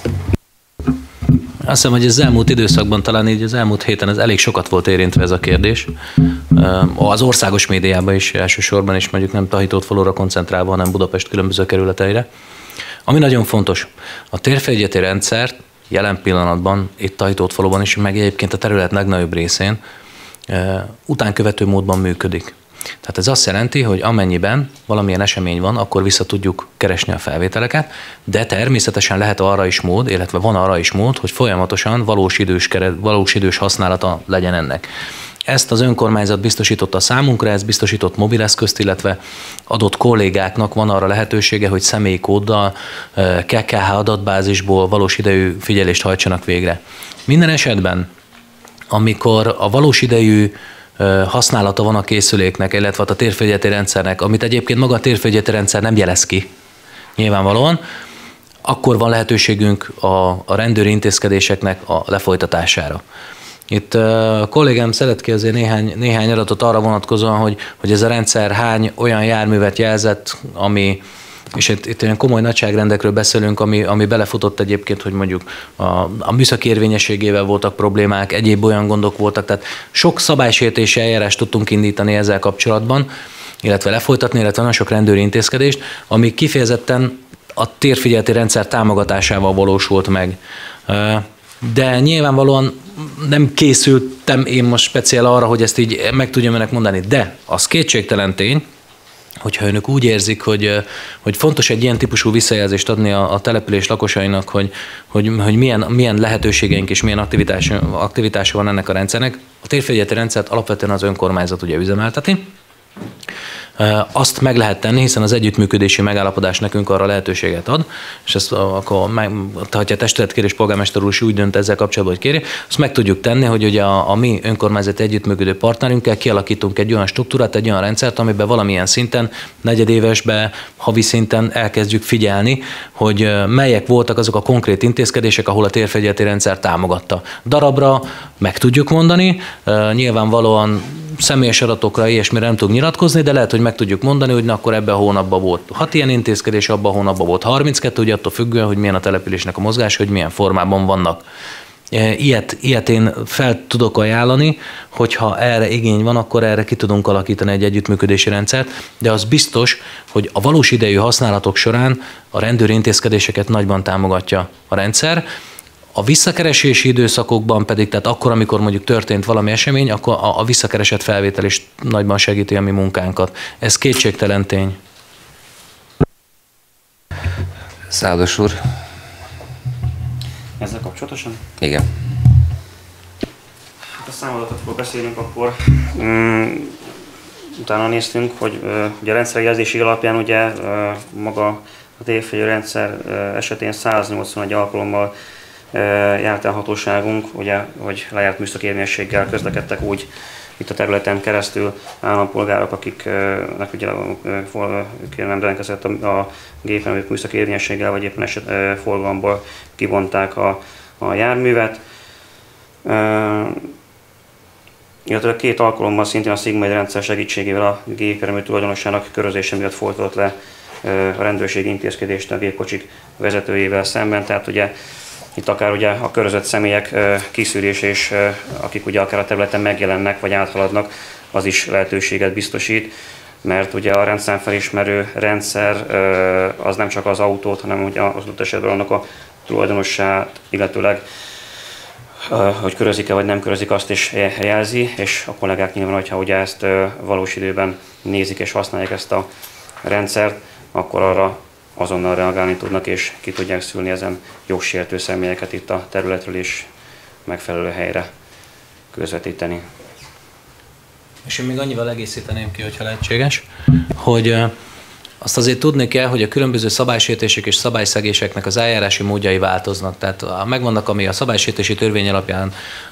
Azt hiszem, hogy az elmúlt időszakban, talán így az elmúlt héten ez elég sokat volt érintve ez a kérdés. Az országos médiában is elsősorban, és mondjuk nem Tahitótfalura koncentrálva, hanem Budapest különböző kerületeire. Ami nagyon fontos, a térfigyeleti rendszert jelen pillanatban, itt Tahitótfaluban is, meg egyébként a terület legnagyobb részén utánkövető módban működik. Tehát ez azt jelenti, hogy amennyiben valamilyen esemény van, akkor vissza tudjuk keresni a felvételeket, de természetesen lehet arra is mód, illetve van arra is mód, hogy folyamatosan valós idős használata legyen ennek. Ezt az önkormányzat biztosította számunkra, ez biztosított mobileszközt, illetve adott kollégáknak van arra lehetősége, hogy személyi kóddal, KKH adatbázisból valós idejű figyelést hajtsanak végre. Minden esetben, amikor a valós idejű használata van a készüléknek, illetve a térfigyeleti rendszernek, amit egyébként maga a térfigyeleti rendszer nem jelez ki, nyilvánvalóan, akkor van lehetőségünk a rendőri intézkedéseknek a lefolytatására. Itt a kollégám szedett ki azért néhány adatot arra vonatkozóan, hogy ez a rendszer hány olyan járművet jelzett, ami, és itt olyan komoly nagyságrendekről beszélünk, ami belefutott egyébként, hogy mondjuk a műszaki érvényességével voltak problémák, egyéb olyan gondok voltak, tehát sok szabálysértési eljárást tudtunk indítani ezzel kapcsolatban, illetve lefolytatni, illetve nagyon sok rendőri intézkedést, ami kifejezetten a térfigyeleti rendszer támogatásával valósult meg. De nyilvánvalóan nem készültem én most speciál arra, hogy ezt így meg tudjam önnek mondani, de az kétségtelen tény, hogyha önök úgy érzik, hogy fontos egy ilyen típusú visszajelzést adni a település lakosainak, hogy milyen lehetőségeink és milyen aktivitása van ennek a rendszernek. A térfigyeleti rendszert alapvetően az önkormányzat ugye üzemelteti. Azt meg lehet tenni, hiszen az együttműködési megállapodás nekünk arra lehetőséget ad, és ezt akkor, ha a testületkérés polgármester úr is úgy dönt ezzel kapcsolatban, hogy kéri, azt meg tudjuk tenni, hogy ugye a mi önkormányzati együttműködő partnerünkkel kialakítunk egy olyan struktúrát, egy olyan rendszert, amiben valamilyen szinten, negyedévesben, havi szinten elkezdjük figyelni, hogy melyek voltak azok a konkrét intézkedések, ahol a térfigyeleti rendszer támogatta. Darabra meg tudjuk mondani, nyilvánvalóan személyes adatokra ilyesmire nem tudunk nyilatkozni, de lehet, hogy meg tudjuk mondani, hogy na, akkor ebben a hónapban volt 6 ilyen intézkedés, abban a hónapban volt 32, ugye attól függően, hogy milyen a településnek a mozgás, hogy milyen formában vannak. Ilyet én fel tudok ajánlani, hogyha erre igény van, akkor erre ki tudunk alakítani egy együttműködési rendszert, de az biztos, hogy a valós idejű használatok során a rendőri intézkedéseket nagyban támogatja a rendszer. A visszakeresési időszakokban pedig, tehát akkor, amikor mondjuk történt valami esemény, akkor a visszakeresett felvétel is nagyban segíti a mi munkánkat. Ez kétségtelen tény. Szádos úr. Ezzel kapcsolatosan? Igen. A számadatot beszélünk, akkor utána néztünk, hogy ugye a rendszerjelzési alapján ugye maga a térfigyelő rendszer esetén 181 alkalommal járt el hatóságunk, ugye, hogy lejárt műszaki érvényességgel közlekedtek úgy itt a területen keresztül állampolgárok, akiknek ugye nem rendelkezett a gépen műszaki érvényességgel, vagy éppen forgalomból kivonták a járművet. illetve 2 alkalommal szintén a Sigma rendszer segítségével a gépjármű tulajdonosának körözése miatt folytatott le a rendőrség intézkedést a gépkocsik vezetőjével szemben. Tehát ugye itt akár ugye a körözött személyek kiszűrése és akik ugye akár a területen megjelennek vagy áthaladnak, az is lehetőséget biztosít, mert ugye a rendszámfelismerő rendszer az nem csak az autót, hanem ugye az adott esetben annak a tulajdonossát, illetőleg hogy körözik-e vagy nem körözik, azt is jelzi, és a kollégák nyilván, hogyha ugye ezt valós időben nézik és használják ezt a rendszert, akkor arra azonnal reagálni tudnak, és ki tudják szülni ezen jogsértő személyeket itt a területről, és megfelelő helyre közvetíteni. És én még annyival egészíteném ki, hogyha lehetséges, hogy azt azért tudni kell, hogy a különböző szabálysértések és szabályszegéseknek az eljárási módjai változnak. Tehát megvannak, ami a szabálysértési törvény alapján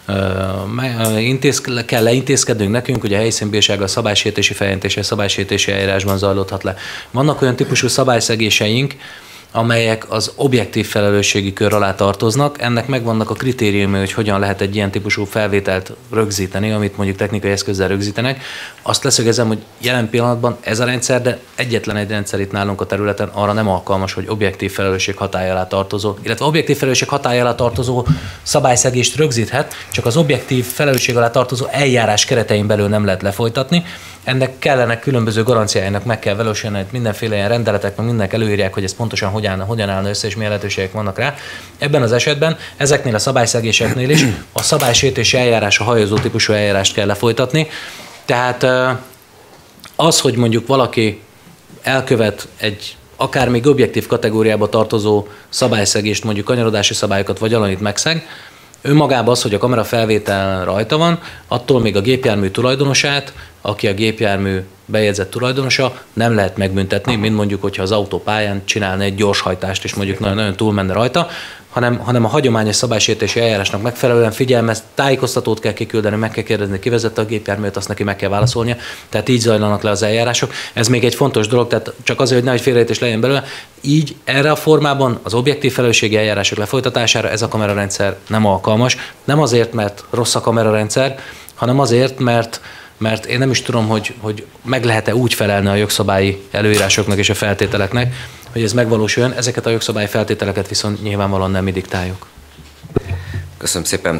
kell leintézkednünk nekünk, ugye a helyszínbírsággal szabálysértési feljelentése, szabálysértési eljárásban zajlódhat le. Vannak olyan típusú szabályszegéseink, amelyek az objektív felelősségi kör alá tartoznak. Ennek megvannak a kritériumai, hogy hogyan lehet egy ilyen típusú felvételt rögzíteni, amit mondjuk technikai eszközzel rögzítenek. Azt leszögezem, hogy jelen pillanatban ez a rendszer, de egyetlen egy rendszer itt nálunk a területen arra nem alkalmas, hogy objektív felelősség hatálya alá tartozó, illetve objektív felelősség hatálya alá tartozó szabályszegést rögzíthet, csak az objektív felelősség alá tartozó eljárás keretein belül nem lehet lefolytatni. Ennek kellenek különböző garanciáinak meg kell valósulni, hogy mindenféle ilyen rendeletek, meg mindenek előírják, hogy ez pontosan hogyan állna össze, és milyen lehetőségek vannak rá. Ebben az esetben, ezeknél a szabályszegéseknél is a szabálysértési eljárás, a hajozó típusú eljárást kell lefolytatni. Tehát az, hogy mondjuk valaki elkövet egy akár még objektív kategóriába tartozó szabályszegést, mondjuk kanyarodási szabályokat vagy alanit megszeg, önmagában az, hogy a kamera felvétel rajta van, attól még a gépjármű tulajdonosát, aki a gépjármű bejegyzett tulajdonosa, nem lehet megbüntetni, mint mondjuk, hogyha az autópályán csinálna egy gyorshajtást, és mondjuk nagyon túlmenne rajta, hanem a hagyományos szabálysértési eljárásnak megfelelően figyelmez, tájékoztatót kell kiküldeni, meg kell kérdezni, ki vezette a gépjárművet, azt neki meg kell válaszolnia. Tehát így zajlanak le az eljárások. Ez még egy fontos dolog, tehát csak azért, hogy nehogy félreértés legyen belőle. Így erre a formában az objektív felelősségi eljárások lefolytatására ez a kamerarendszer nem alkalmas. Nem azért, mert rossz a kamerarendszer, hanem azért, mert én nem is tudom, hogy meg lehet-e úgy felelni a jogszabályi előírásoknak és a feltételeknek, hogy ez megvalósuljon. Ezeket a jogszabályi feltételeket viszont nyilvánvalóan nem mi diktáljuk. Köszönöm szépen.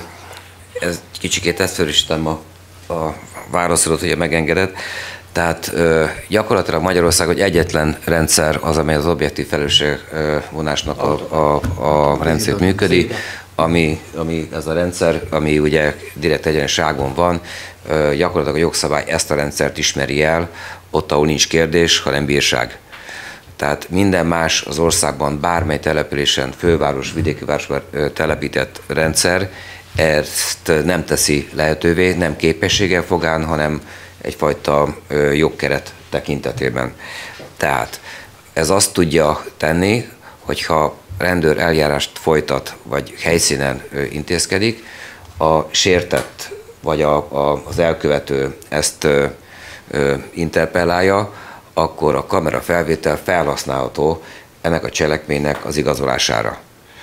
Ez kicsikét ezt felisítem a válaszodat, hogy megengedett. Tehát gyakorlatilag Magyarország, hogy egyetlen rendszer az, amely az objektív felelősségvonásnak a rendszert működik, ami ez a rendszer, ami ugye direkt egyenságon van, gyakorlatilag a jogszabály ezt a rendszert ismeri el, ott, ahol nincs kérdés, hanem bírság. Tehát minden más az országban, bármely településen, főváros, vidéki városban telepített rendszer ezt nem teszi lehetővé, nem képességgel fogán, hanem egyfajta jogkeret tekintetében. Tehát ez azt tudja tenni, hogyha rendőr eljárást folytat, vagy helyszínen intézkedik, a sértett vagy az elkövető ezt interpellálja, akkor a kamerafelvétel felhasználható ennek a cselekménynek az igazolására.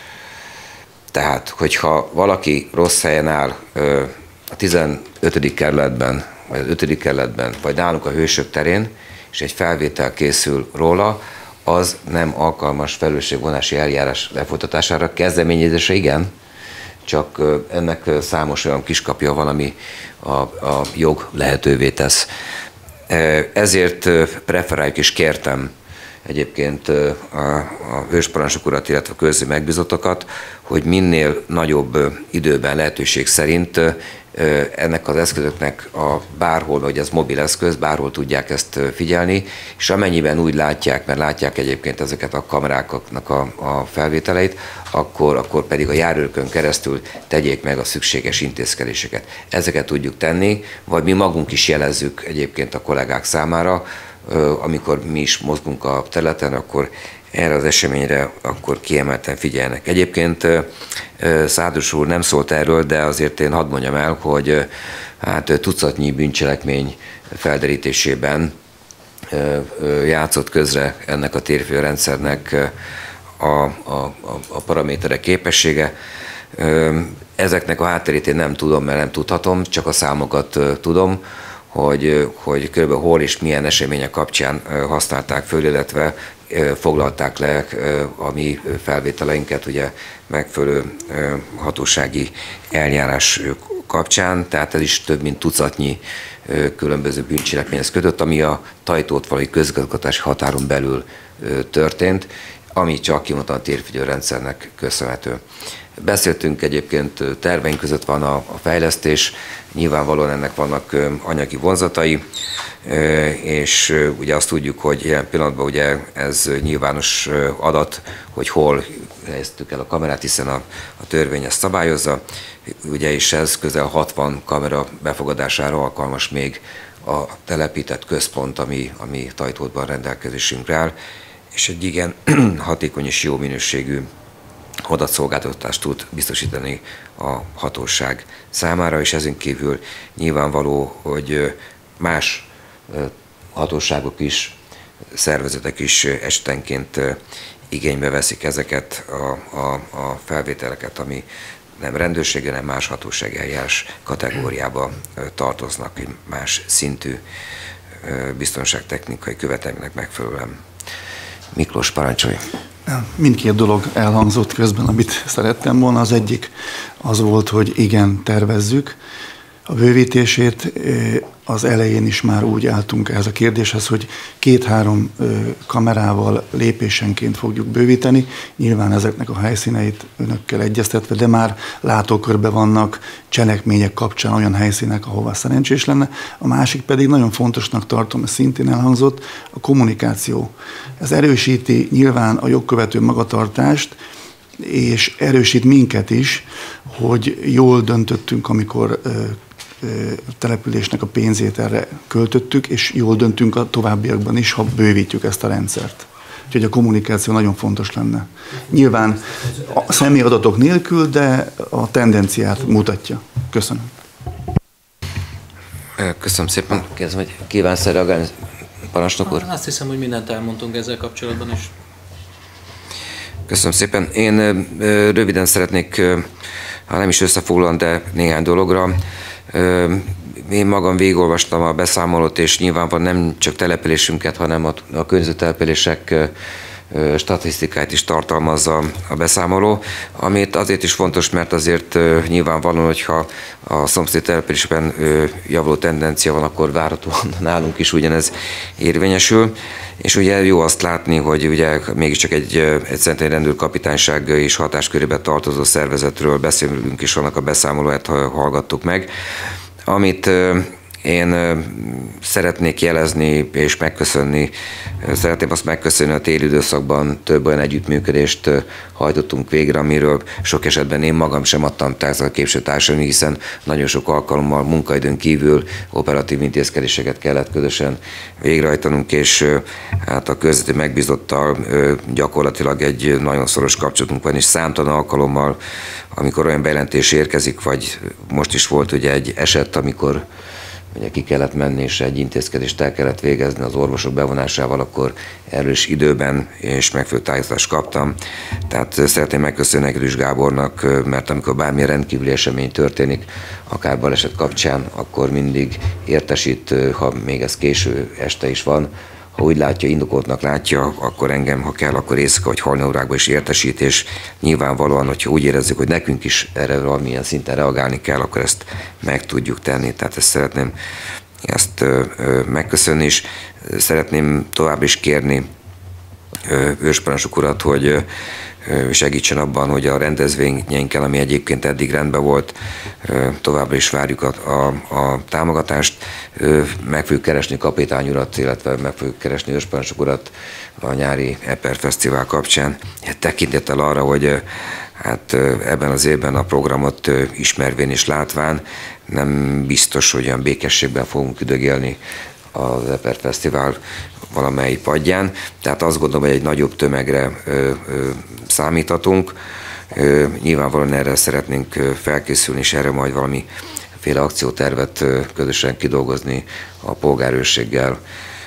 Tehát, hogyha valaki rossz helyen áll a 15. kerületben, vagy az 5. kerületben, vagy nálunk a Hősök terén, és egy felvétel készül róla, az nem alkalmas felelősségvonási eljárás lefolytatására. Kezdeményezése igen, csak ennek számos olyan kiskapja van, ami a jog lehetővé tesz. Ezért preferáljuk és kértem egyébként a hősparancsnok urat, illetve a közzi megbízottakat, hogy minél nagyobb időben lehetőség szerint ennek az eszközöknek bárhol, vagy ez mobil eszköz, bárhol tudják ezt figyelni, és amennyiben úgy látják, mert látják egyébként ezeket a kameráknak a felvételeit, akkor pedig a járőrökön keresztül tegyék meg a szükséges intézkedéseket. Ezeket tudjuk tenni, vagy mi magunk is jelezzük egyébként a kollégák számára, amikor mi is mozgunk a területen, akkor erre az eseményre akkor kiemelten figyelnek. Egyébként Szádros úr nem szólt erről, de azért én hadd mondjam el, hogy hát tucatnyi bűncselekmény felderítésében játszott közre ennek a térfélrendszernek a paramétere képessége. Ezeknek a hátterét én nem tudom, mert nem tudhatom, csak a számokat tudom, hogy kb. Hol és milyen események kapcsán használták föl, illetve foglalták le a mi felvételeinket ugye megfelelő hatósági eljárás kapcsán, tehát ez is több mint tucatnyi különböző bűncselekményhez kötött, ami a Tajtótfalui közigazgatási határon belül történt, ami csak kimondottan a térfigyelőrendszernek köszönhető. Beszéltünk egyébként, terveink között van a fejlesztés, nyilvánvalóan ennek vannak anyagi vonzatai, és ugye azt tudjuk, hogy ilyen pillanatban ugye ez nyilvános adat, hogy hol helyeztük el a kamerát, hiszen a törvény ezt szabályozza, ugye, és ez közel 60 kamera befogadására alkalmas még a telepített központ, ami Tajtótban rendelkezésünkre áll, és egy igen hatékony és jó minőségű adatszolgáltatást tud biztosítani a hatóság számára, és ezen kívül nyilvánvaló, hogy más hatóságok is, szervezetek is esetenként igénybe veszik ezeket a felvételeket, ami nem rendőrségi, hanem más hatósági eljárás kategóriába tartoznak, más szintű biztonságtechnikai követelménynek megfelelően. Miklós, parancsolj! Mindkét dolog elhangzott közben, amit szerettem volna. Az egyik az volt, hogy igen, tervezzük a bővítését. Az elején is már úgy álltunk ehhez a kérdéshez, hogy 2-3 kamerával lépésenként fogjuk bővíteni. Nyilván ezeknek a helyszíneit önökkel egyeztetve, de már látókörbe vannak cselekmények kapcsán olyan helyszínek, ahova szerencsés lenne. A másik pedig nagyon fontosnak tartom, ez szintén elhangzott, a kommunikáció. Ez erősíti nyilván a jogkövető magatartást, és erősít minket is, hogy jól döntöttünk, amikor településnek a pénzét erre költöttük, és jól döntünk a továbbiakban is, ha bővítjük ezt a rendszert. Úgyhogy a kommunikáció nagyon fontos lenne. Nyilván a személyadatok nélkül, de a tendenciát mutatja. Köszönöm. Köszönöm szépen. Kérdezem, hogy kívánsz reagálni, parancsnok úr? Azt hiszem, hogy mindent elmondtunk ezzel kapcsolatban is. Köszönöm szépen. Én röviden szeretnék, ha nem is összefoglalni, de néhány dologra. Én magam végigolvastam a beszámolót, és nyilvánvalóan nem csak településünket, hanem a környező települések statisztikáit is tartalmazza a beszámoló, amit azért is fontos, mert azért nyilvánvalóan, hogyha a szomszéd településben javuló tendencia van, akkor várhatóan nálunk is ugyanez érvényesül. És ugye jó azt látni, hogy ugye mégiscsak egy szenteni rendőrkapitányság és hatáskörébe tartozó szervezetről beszélünk, és annak a beszámolóját hallgattuk meg. Amit én szeretnék jelezni és megköszönni, szeretném azt megköszönni, a téli időszakban több olyan együttműködést hajtottunk végre, amiről sok esetben én magam sem adtam a képzőtársadalmi, hiszen nagyon sok alkalommal munkaidőn kívül operatív intézkedéseket kellett közösen végrehajtanunk, és hát a környezeti megbízottal gyakorlatilag egy nagyon szoros kapcsolatunk van, és számtalan alkalommal, amikor olyan bejelentés érkezik, vagy most is volt ugye egy eset, amikor ugye ki kellett menni, és egy intézkedést el kellett végezni az orvosok bevonásával, akkor erről is időben és megfelelő tájékoztatást kaptam. Tehát szeretném megköszönni Egyrűs Gábornak, mert amikor bármilyen rendkívüli esemény történik, akár baleset kapcsán, akkor mindig értesít, ha még ez késő este is van. Ha úgy látja, indokoltnak látja, akkor engem, ha kell, akkor éjszaka vagy hajnali órákban is értesít, és nyilvánvalóan, hogyha úgy érezzük, hogy nekünk is erre valamilyen szinten reagálni kell, akkor ezt meg tudjuk tenni. Tehát ezt szeretném megköszönni, és szeretném tovább is kérni ősparancsnok urat, hogy segítsen abban, hogy a rendezvényeinkkel, ami egyébként eddig rendben volt, továbbra is várjuk a támogatást. Meg fogjuk keresni kapitány urat, illetve meg fogjuk keresni ősparancsnok urat a nyári Eper Fesztivál kapcsán. Tekintettel arra, hogy hát ebben az évben a programot ismervén és látván nem biztos, hogy olyan békességben fogunk üdögélni az Eper Fesztivál valamely padján, tehát azt gondolom, hogy egy nagyobb tömegre számíthatunk. Nyilvánvalóan erre szeretnénk felkészülni, és erre majd valamiféle akciótervet közösen kidolgozni a polgárőrséggel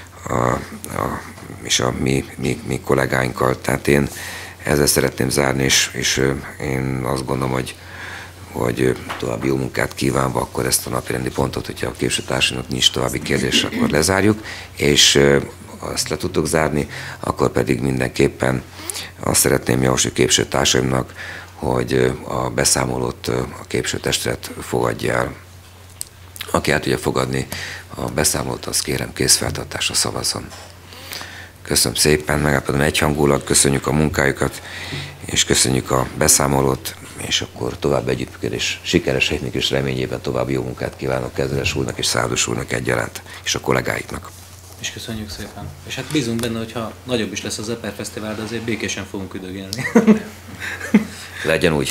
és a mi kollégáinkkal. Tehát én ezzel szeretném zárni, és én azt gondolom, hogy hogy további jó munkát kívánva, akkor ezt a napirendi pontot, hogyha a képviselőtársunknak nincs további kérdés, akkor lezárjuk, és azt le tudtuk zárni, akkor pedig mindenképpen azt szeretném javasolni képviselőtársaimnak, hogy a beszámolót a képviselőtestület fogadja el. Aki el tudja fogadni a beszámolót, az kérem kézfeltartásra szavazzon. Köszönöm szépen, megállapodom egyhangulag, köszönjük a munkájukat, és köszönjük a beszámolót, és akkor tovább együttműködés, sikeres és reményében további jó munkát kívánok Kezeres úrnak és Szárdos úrnak egyaránt, és a kollégáiknak. És köszönjük szépen. És hát bízunk benne, hogyha nagyobb is lesz az Eper Fesztivál, de azért békésen fogunk üdögélni. Legyen úgy.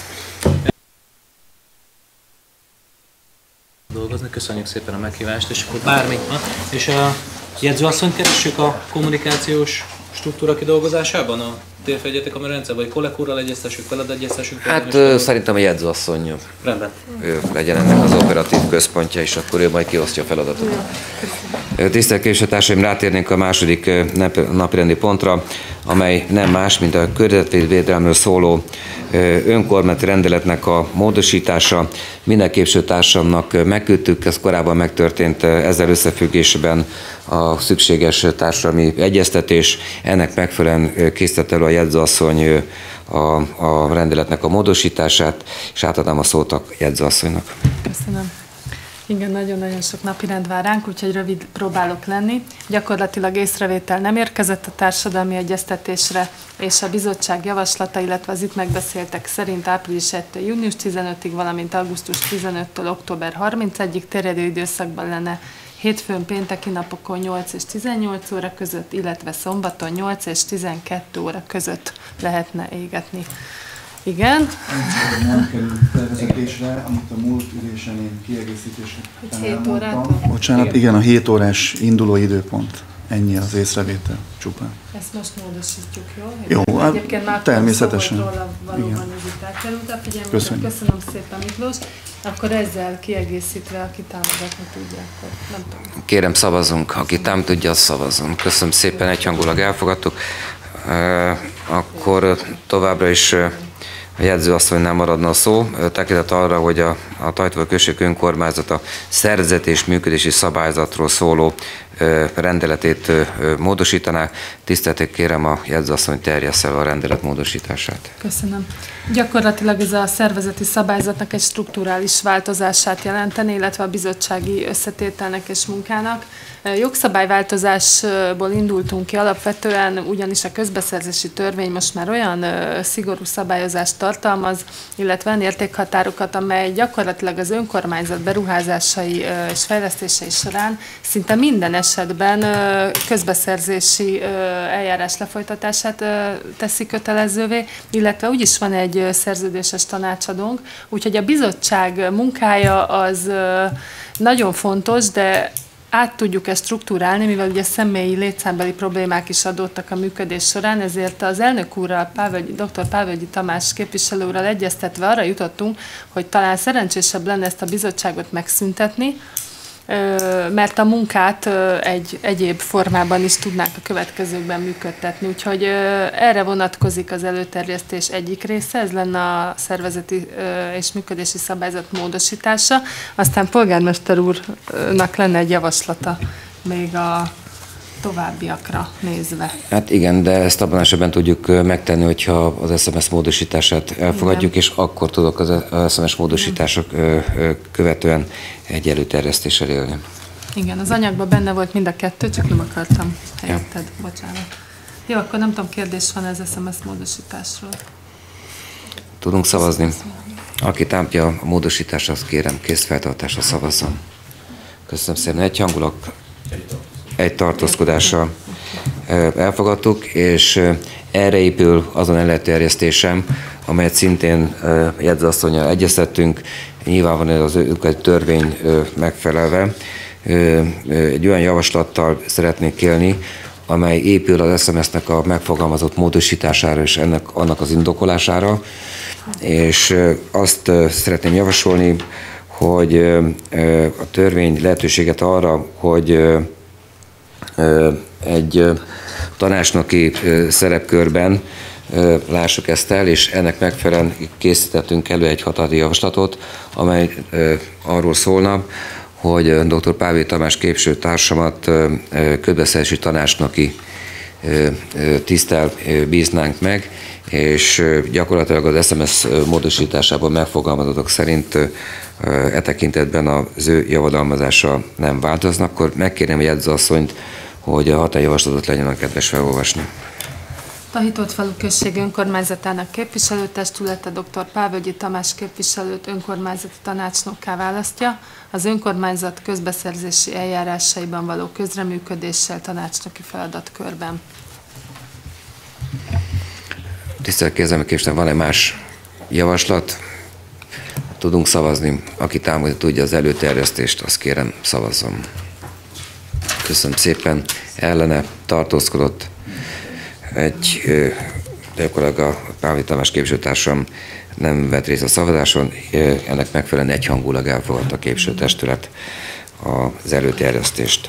Dolgozni. Köszönjük szépen a meghívást, és akkor bármi. És a jegyzőasszonyt keressük a kommunikációs struktúra kidolgozásában, a térfegyeti kamerarendszer, vagy kollekúrral egyeztessük, veled egyeztessük? Hát szerintem a jegyzőasszony. Rendben. Ő legyen ennek az operatív központja, és akkor ő majd kiosztja a feladatot. Tisztelt képviselőtársaim, rátérnénk a második napirendi pontra, amely nem más, mint a környezetvédelemről szóló önkormányzati rendeletnek a módosítása. Minden képviselőtársamnak megküldtük, ez korábban megtörtént ezzel összefüggésben a szükséges társadalmi egyeztetés. Ennek megfelelően készítette elő a jegyzőasszony a rendeletnek a módosítását, és átadnám a szót a jegyzőasszonynak. Köszönöm. Igen, nagyon-nagyon sok napirend vár ránk, úgyhogy rövid próbálok lenni. Gyakorlatilag észrevétel nem érkezett a társadalmi egyeztetésre, és a bizottság javaslata, illetve az itt megbeszéltek szerint április 1-től június 15-ig, valamint augusztus 15-től október 31-ig terjedő időszakban lenne hétfőn, pénteki napokon 8 és 18 óra között, illetve szombaton 8 és 12 óra között lehetne égetni. Igen. Nem kerül bevezetésre, amit a múlt ülésen én kiegészítésre 7 órától? Bocsánat, igen, a 7 órás induló időpont. Ennyi az észrevétel csupán. Ezt most módosítjuk, jó? Jó, hát egyébként már természetesen. Valóban ez itt elkerült a figyelmet. Köszönöm szépen, Miklós. Akkor ezzel kiegészítve, aki támogatni tudja, akkor nem tudom. Kérem, szavazunk. Aki tám tudja, az szavazzon. Köszönöm szépen, egyhangulag elfogadtuk. Akkor továbbra is a jegyzőasszonynál maradna a szó, tekintet arra, hogy a Tajtói község önkormányzata szervezeti és működési szabályzatról szóló rendeletét módosítaná. Tisztelték, kérem a jegyzőasszony terjessze el a rendelet módosítását. Köszönöm. Gyakorlatilag ez a szervezeti szabályzatnak egy strukturális változását jelenteni, illetve a bizottsági összetételnek és munkának. Jogszabályváltozásból indultunk ki alapvetően, ugyanis a közbeszerzési törvény most már olyan szigorú szabályozást tartalmaz, illetve olyan értékhatárokat, amely gyakorlatilag az önkormányzat beruházásai és fejlesztései során szinte minden esetben közbeszerzési eljárás lefolytatását teszi kötelezővé, illetve úgyis van egy szerződéses tanácsadónk, úgyhogy a bizottság munkája az nagyon fontos, de át tudjuk ezt struktúrálni, mivel ugye személyi létszámbeli problémák is adottak a működés során, ezért az elnök úrral, dr. Pálvölgyi Tamás képviselő úrral egyeztetve arra jutottunk, hogy talán szerencsésebb lenne ezt a bizottságot megszüntetni, mert a munkát egy egyéb formában is tudnánk a következőkben működtetni. Úgyhogy erre vonatkozik az előterjesztés egyik része, ez lenne a szervezeti és működési szabályzat módosítása. Aztán polgármester úrnak lenne egy javaslata még a továbbiakra nézve. Hát igen, de ezt abban esetben tudjuk megtenni, hogyha az SMS módosítását elfogadjuk, igen. És akkor tudok az SMS módosítások követően egy előterjesztéssel élni. Igen, az anyagban benne volt mind a kettő, csak nem akartam helyetted, bocsánat. Jó, akkor nem tudom, kérdés van az SMS módosításról. Tudunk szavazni. Aki támogatja a módosítást, azt kérem készfeltartásra szavazzon. Köszönöm szépen, egyhangulag. Egy tartózkodással elfogadtuk, és erre épül azon előterjesztésem, amelyet szintén jegyzőasszonnyal egyeztettünk, nyilvánvalóan az törvény megfelelve. Egy olyan javaslattal szeretnék élni, amely épül az SMS-nek a megfogalmazott módosítására és annak az indokolására, és azt szeretném javasolni, hogy a törvény lehetőséget arra, hogy egy tanácsnoki szerepkörben lássuk ezt el, és ennek megfelelően készítettünk elő egy határozati javaslatot, amely arról szólna, hogy dr. Pávé Tamás képviselőtársamat közbeszerzési tanácsnoki tiszttel bíznánk meg, és gyakorlatilag az SMS módosításában megfogalmazottak szerint e tekintetben az ő javadalmazása nem változnak, akkor megkérném a jegyzőasszonyt, hogy a határjavaslatot legyen a kedves felolvasni. Tahitótfalu község önkormányzatának képviselőtestülete dr. Pávögyi Tamás képviselőt önkormányzati tanácsnokká választja, az önkormányzat közbeszerzési eljárásaiban való közreműködéssel tanácsnoki feladatkörben. Tisztelt Kézzelmi képviselő, van-e más javaslat? Tudunk szavazni. Aki támogatja tudja az előterjesztést, azt kérem szavazzon. Köszönöm szépen. Ellene tartózkodott gyakorlatilag a Pávé Tamás képviselőtársam nem vett részt a szavazáson, ennek megfelelően egyhangulag elfogadta a képviselőtestület az előterjesztést.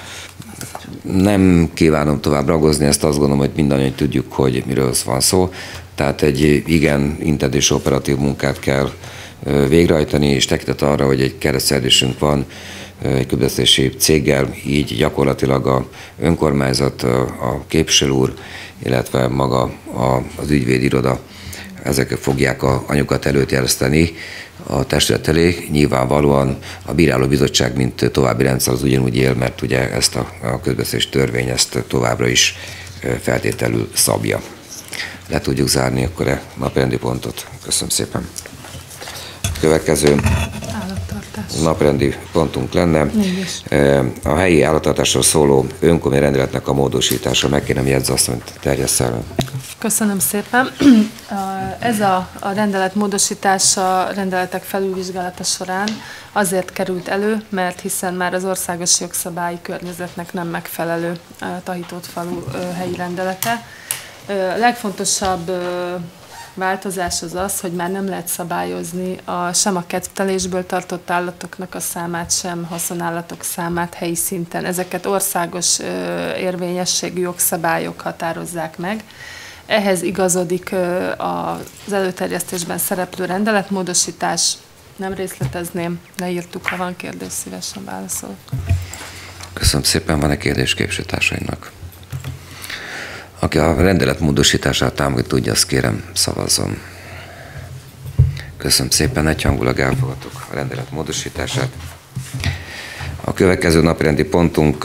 Nem kívánom tovább ragozni ezt, azt gondolom, hogy mindannyian tudjuk, hogy miről van szó. Tehát egy igen intenzív operatív munkát kell végrehajtani, és tekintet arra, hogy egy keretszerződésünk van egy közbeszerzési céggel, így gyakorlatilag a önkormányzat, a képviselő úr, illetve maga az ügyvédiroda, ezek fogják a anyukat előterjeszteni a testület elé. Nyilvánvalóan a bírálóbizottság, mint további rendszer, az ugyanúgy él, mert ugye ezt a közbeszerzési törvény ezt továbbra is feltételül szabja. Le tudjuk zárni akkor a napirendi pontot. Köszönöm szépen. Következő napirendi pontunk lenne a helyi állattartásról szóló önkormányzati rendeletnek a módosítása. Megkérem jegyzőasszonyt, terjessze elő. Köszönöm szépen. Ez a rendelet módosítása rendeletek felülvizsgálata során azért került elő, mert hiszen már az országos jogszabályi környezetnek nem megfelelő Tahitótfalu helyi rendelete. A legfontosabb változás az, hogy már nem lehet szabályozni sem a kettelésből tartott állatoknak a számát, sem haszonállatok számát helyi szinten. Ezeket országos érvényességű jogszabályok határozzák meg. Ehhez igazodik az előterjesztésben szereplő rendeletmódosítás. Nem részletezném, leírtuk, ha van kérdés, szívesen válaszolok. Köszönöm szépen, van-e kérdés képviselőtársainak? Aki a rendelet módosítását támogatja, tudja, azt kérem, szavazzon. Köszönöm szépen, egyhangulag elfogadtuk a rendelet módosítását. A következő napirendi pontunk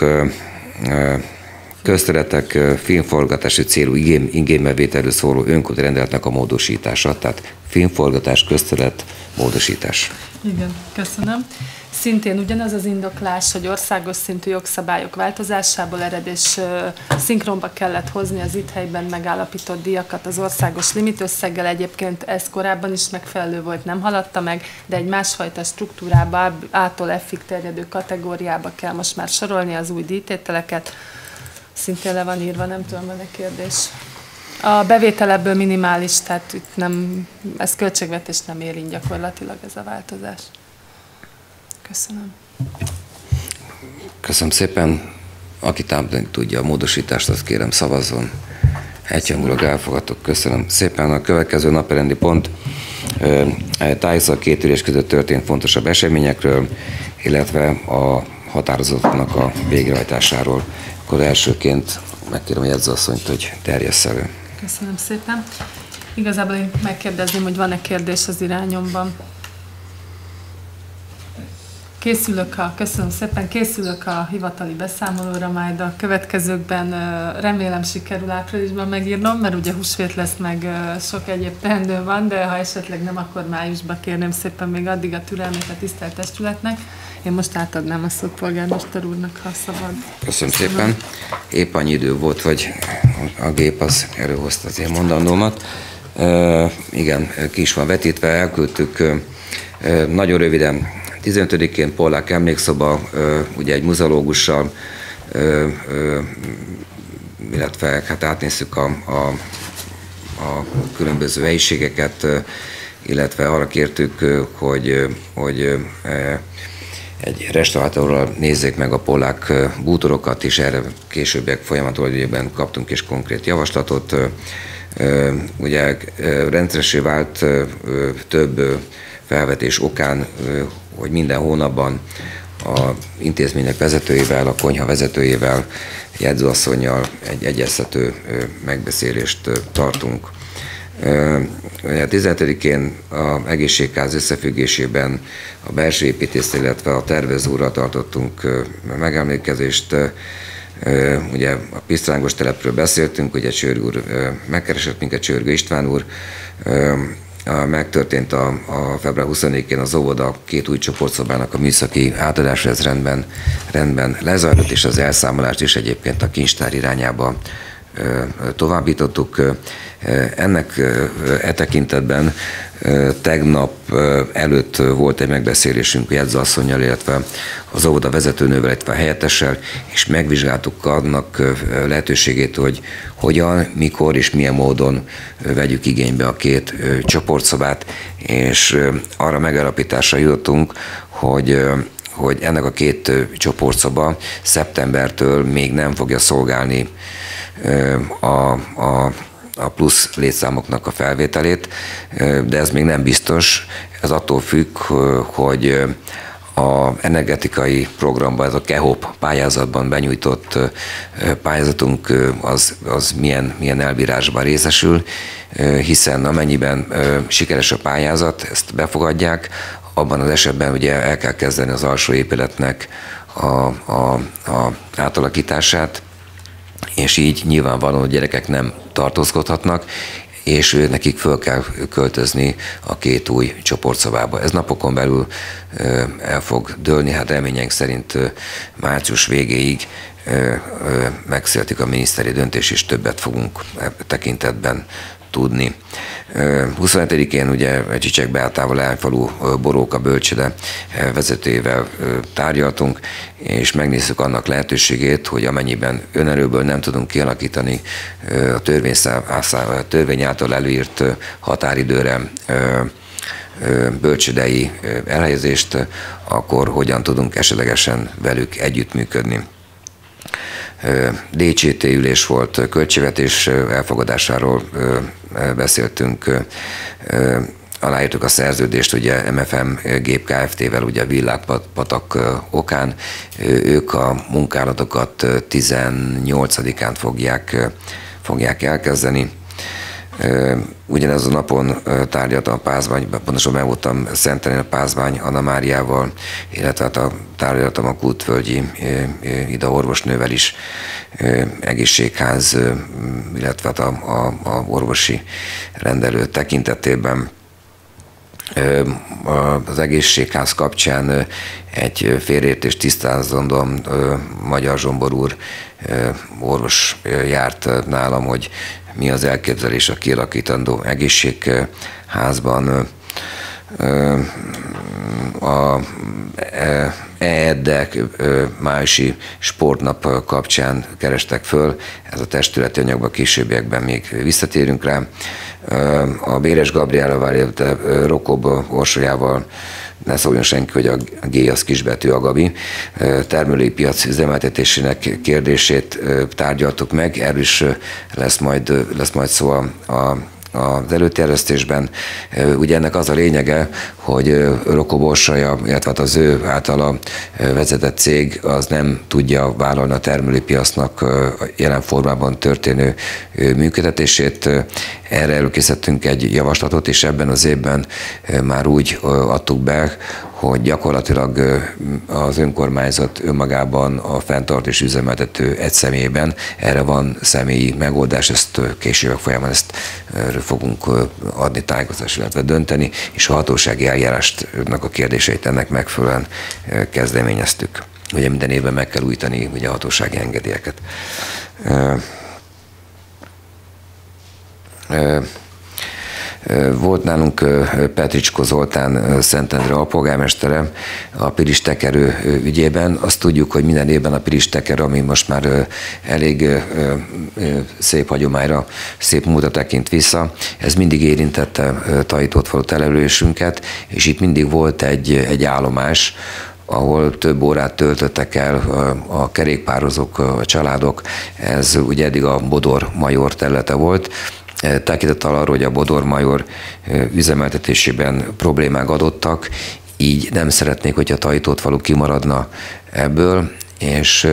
közterületek filmforgatási célú igénybevételről szóló önkormányzati rendeletnek a módosítása, tehát filmforgatás, közterület, módosítás. Igen, köszönöm. Szintén ugyanaz az indoklás, hogy országos szintű jogszabályok változásából ered, és szinkronba kellett hozni az itt helyben megállapított díjakat az országos limitösszeggel. Egyébként ez korábban is megfelelő volt, nem haladta meg, de egy másfajta struktúrába, A-tól F-ig terjedő kategóriába kell most már sorolni az új díjtételeket. Szintén le van írva, nem tudom, van-e kérdés. A bevétel ebből minimális, tehát itt nem, ez költségvetés nem érint gyakorlatilag ez a változás. Köszönöm. Köszönöm szépen. Aki támogatni tudja a módosítást, azt kérem szavazzon. Egyhangulag elfogadtuk. Köszönöm szépen. A következő napirendi pont tájékoztató a két ülés között történt fontosabb eseményekről, illetve a határozatnak a végrehajtásáról. Akkor elsőként megkérem a jegyzőasszonyt, hogy terjessze elő. Köszönöm szépen. Igazából én megkérdezném, hogy van-e kérdés az irányomban. Köszönöm szépen, készülök a hivatali beszámolóra, majd a következőkben remélem sikerül áprilisban megírnom, mert ugye húsvét lesz, meg sok egyéb teendő van, de ha esetleg nem, akkor májusban kérném szépen még addig a türelmét a tisztelt testületnek. Én most átadnám a szót polgármester úrnak, ha szabad. Köszönöm szépen. Épp annyi idő volt, hogy a gép az előhozta az én mondandómat. Igen, ki is van vetítve, elküldtük nagyon röviden. 15-én Pollák emlékszoba, ugye egy muzeológussal, illetve hát átnéztük a különböző helyiségeket, illetve arra kértük, hogy egy restaurátorral nézzék meg a polák bútorokat, és erre későbbiek folyamatban kaptunk is konkrét javaslatot. Ugye rendszeressé vált több felvetés okán, hogy minden hónapban a intézmények vezetőivel, a konyha vezetőjével, jegyzőasszonnyal egy egyeztető megbeszélést tartunk. 17-én az egészségház összefüggésében a belső építész, illetve a tervező úrral tartottunk megemlékezést. Ugye a Pisztrángos telepről beszéltünk, ugye Csörgő úr megkeresett minket, Csörgő István úr. Megtörtént a február 24-én az óvoda 2 új csoportszobának a műszaki átadása, ez rendben lezajlott, és az elszámolást is egyébként a kincstár irányába továbbítottuk. Ennek tekintetben tegnap előtt volt egy megbeszélésünk a jegyzőasszonnyal, illetve az óvoda vezetőnővel, illetve a helyettessel, és megvizsgáltuk annak lehetőségét, hogy hogyan, mikor és milyen módon vegyük igénybe a 2 csoportszobát, és arra megállapításra jutottunk, hogy ennek a 2 csoportszoba szeptembertől még nem fogja szolgálni a plusz létszámoknak a felvételét, de ez még nem biztos. Ez attól függ, hogy az energetikai programban, ez a KEHOP pályázatban benyújtott pályázatunk az milyen elbírásban részesül, hiszen amennyiben sikeres a pályázat, ezt befogadják, abban az esetben ugye el kell kezdeni az alsó épületnek a átalakítását, és így nyilvánvalóan a gyerekek nem tartózkodhatnak, és nekik föl kell költözni a 2 új csoportszobába. Ez napokon belül el fog dőlni, hát reményeink szerint március végéig megszületik a miniszteri döntés, és többet fogunk tekintetben tudni. 27-én ugye Csicsek Beátával Leányfalu Boróka bölcsőde vezetőjével tárgyaltunk, és megnézzük annak lehetőségét, hogy amennyiben önerőből nem tudunk kialakítani a törvény által előírt határidőre bölcsődei elhelyezést, akkor hogyan tudunk esetlegesen velük együttműködni. DCT ülés volt, költségvetés elfogadásáról beszéltünk, aláírtuk a szerződést ugye MFM Gép Kft-vel, ugye a Világpatak okán. Ők a munkálatokat 18-án fogják elkezdeni. Ugyanez a napon tárgyaltam a Pázmány, pontosan meg voltam Szentelen a Pázmány Anna Máriával, illetve hát tárgyaltam a Kútvölgyi Ida orvosnővel is, egészségház, illetve hát a orvosi rendelő tekintetében. Az egészségház kapcsán egy félreértést tisztázandó, Magyar Zsombor úr orvos járt nálam, hogy mi az elképzelés a kialakítandó egészségházban. A EED-ek májusi sportnap kapcsán kerestek föl, ez a testületi anyagban későbbiekben még visszatérünk rá. A Béres Gabriellával, illetve Rokob Orsolyával, ne szóljon senki, hogy a G az kisbetű, a Gabi, termelői piac üzemeltetésének kérdését tárgyaltuk meg, erről is lesz majd szó az előterjesztésben. Ugye ennek az a lényege, hogy Rokob Orsolya, illetve az ő általa vezetett cég az nem tudja vállalni a termelőpiacnak jelen formában történő működtetését. Erre előkészítettünk egy javaslatot, és ebben az évben már úgy adtuk be, hogy gyakorlatilag az önkormányzat önmagában a fenntart és üzemeltető egy személyben, erre van személyi megoldás, ezt később folyamán ezt fogunk adni tájékoztatást, illetve dönteni, és a hatósági eljárásnak a kérdéseit ennek megfelelően kezdeményeztük. Ugye minden évben meg kell újítani ugye a hatósági engedélyeket. Volt nálunk Petricsko Zoltán Szentendre alpolgármestere a Pilis tekerő ügyében. Azt tudjuk, hogy minden évben a Pilis tekerő, ami most már elég szép hagyományra, szép múltra tekint vissza, ez mindig érintette Tahitót falu településünket, és itt mindig volt egy állomás, ahol több órát töltöttek el a kerékpározók, a családok. Ez ugye eddig a Bodor-Major területe volt. Tekintettel arra, hogy a Bodor-Major üzemeltetésében problémák adottak, így nem szeretnék, hogy a Tajtót-falu kimaradna ebből, és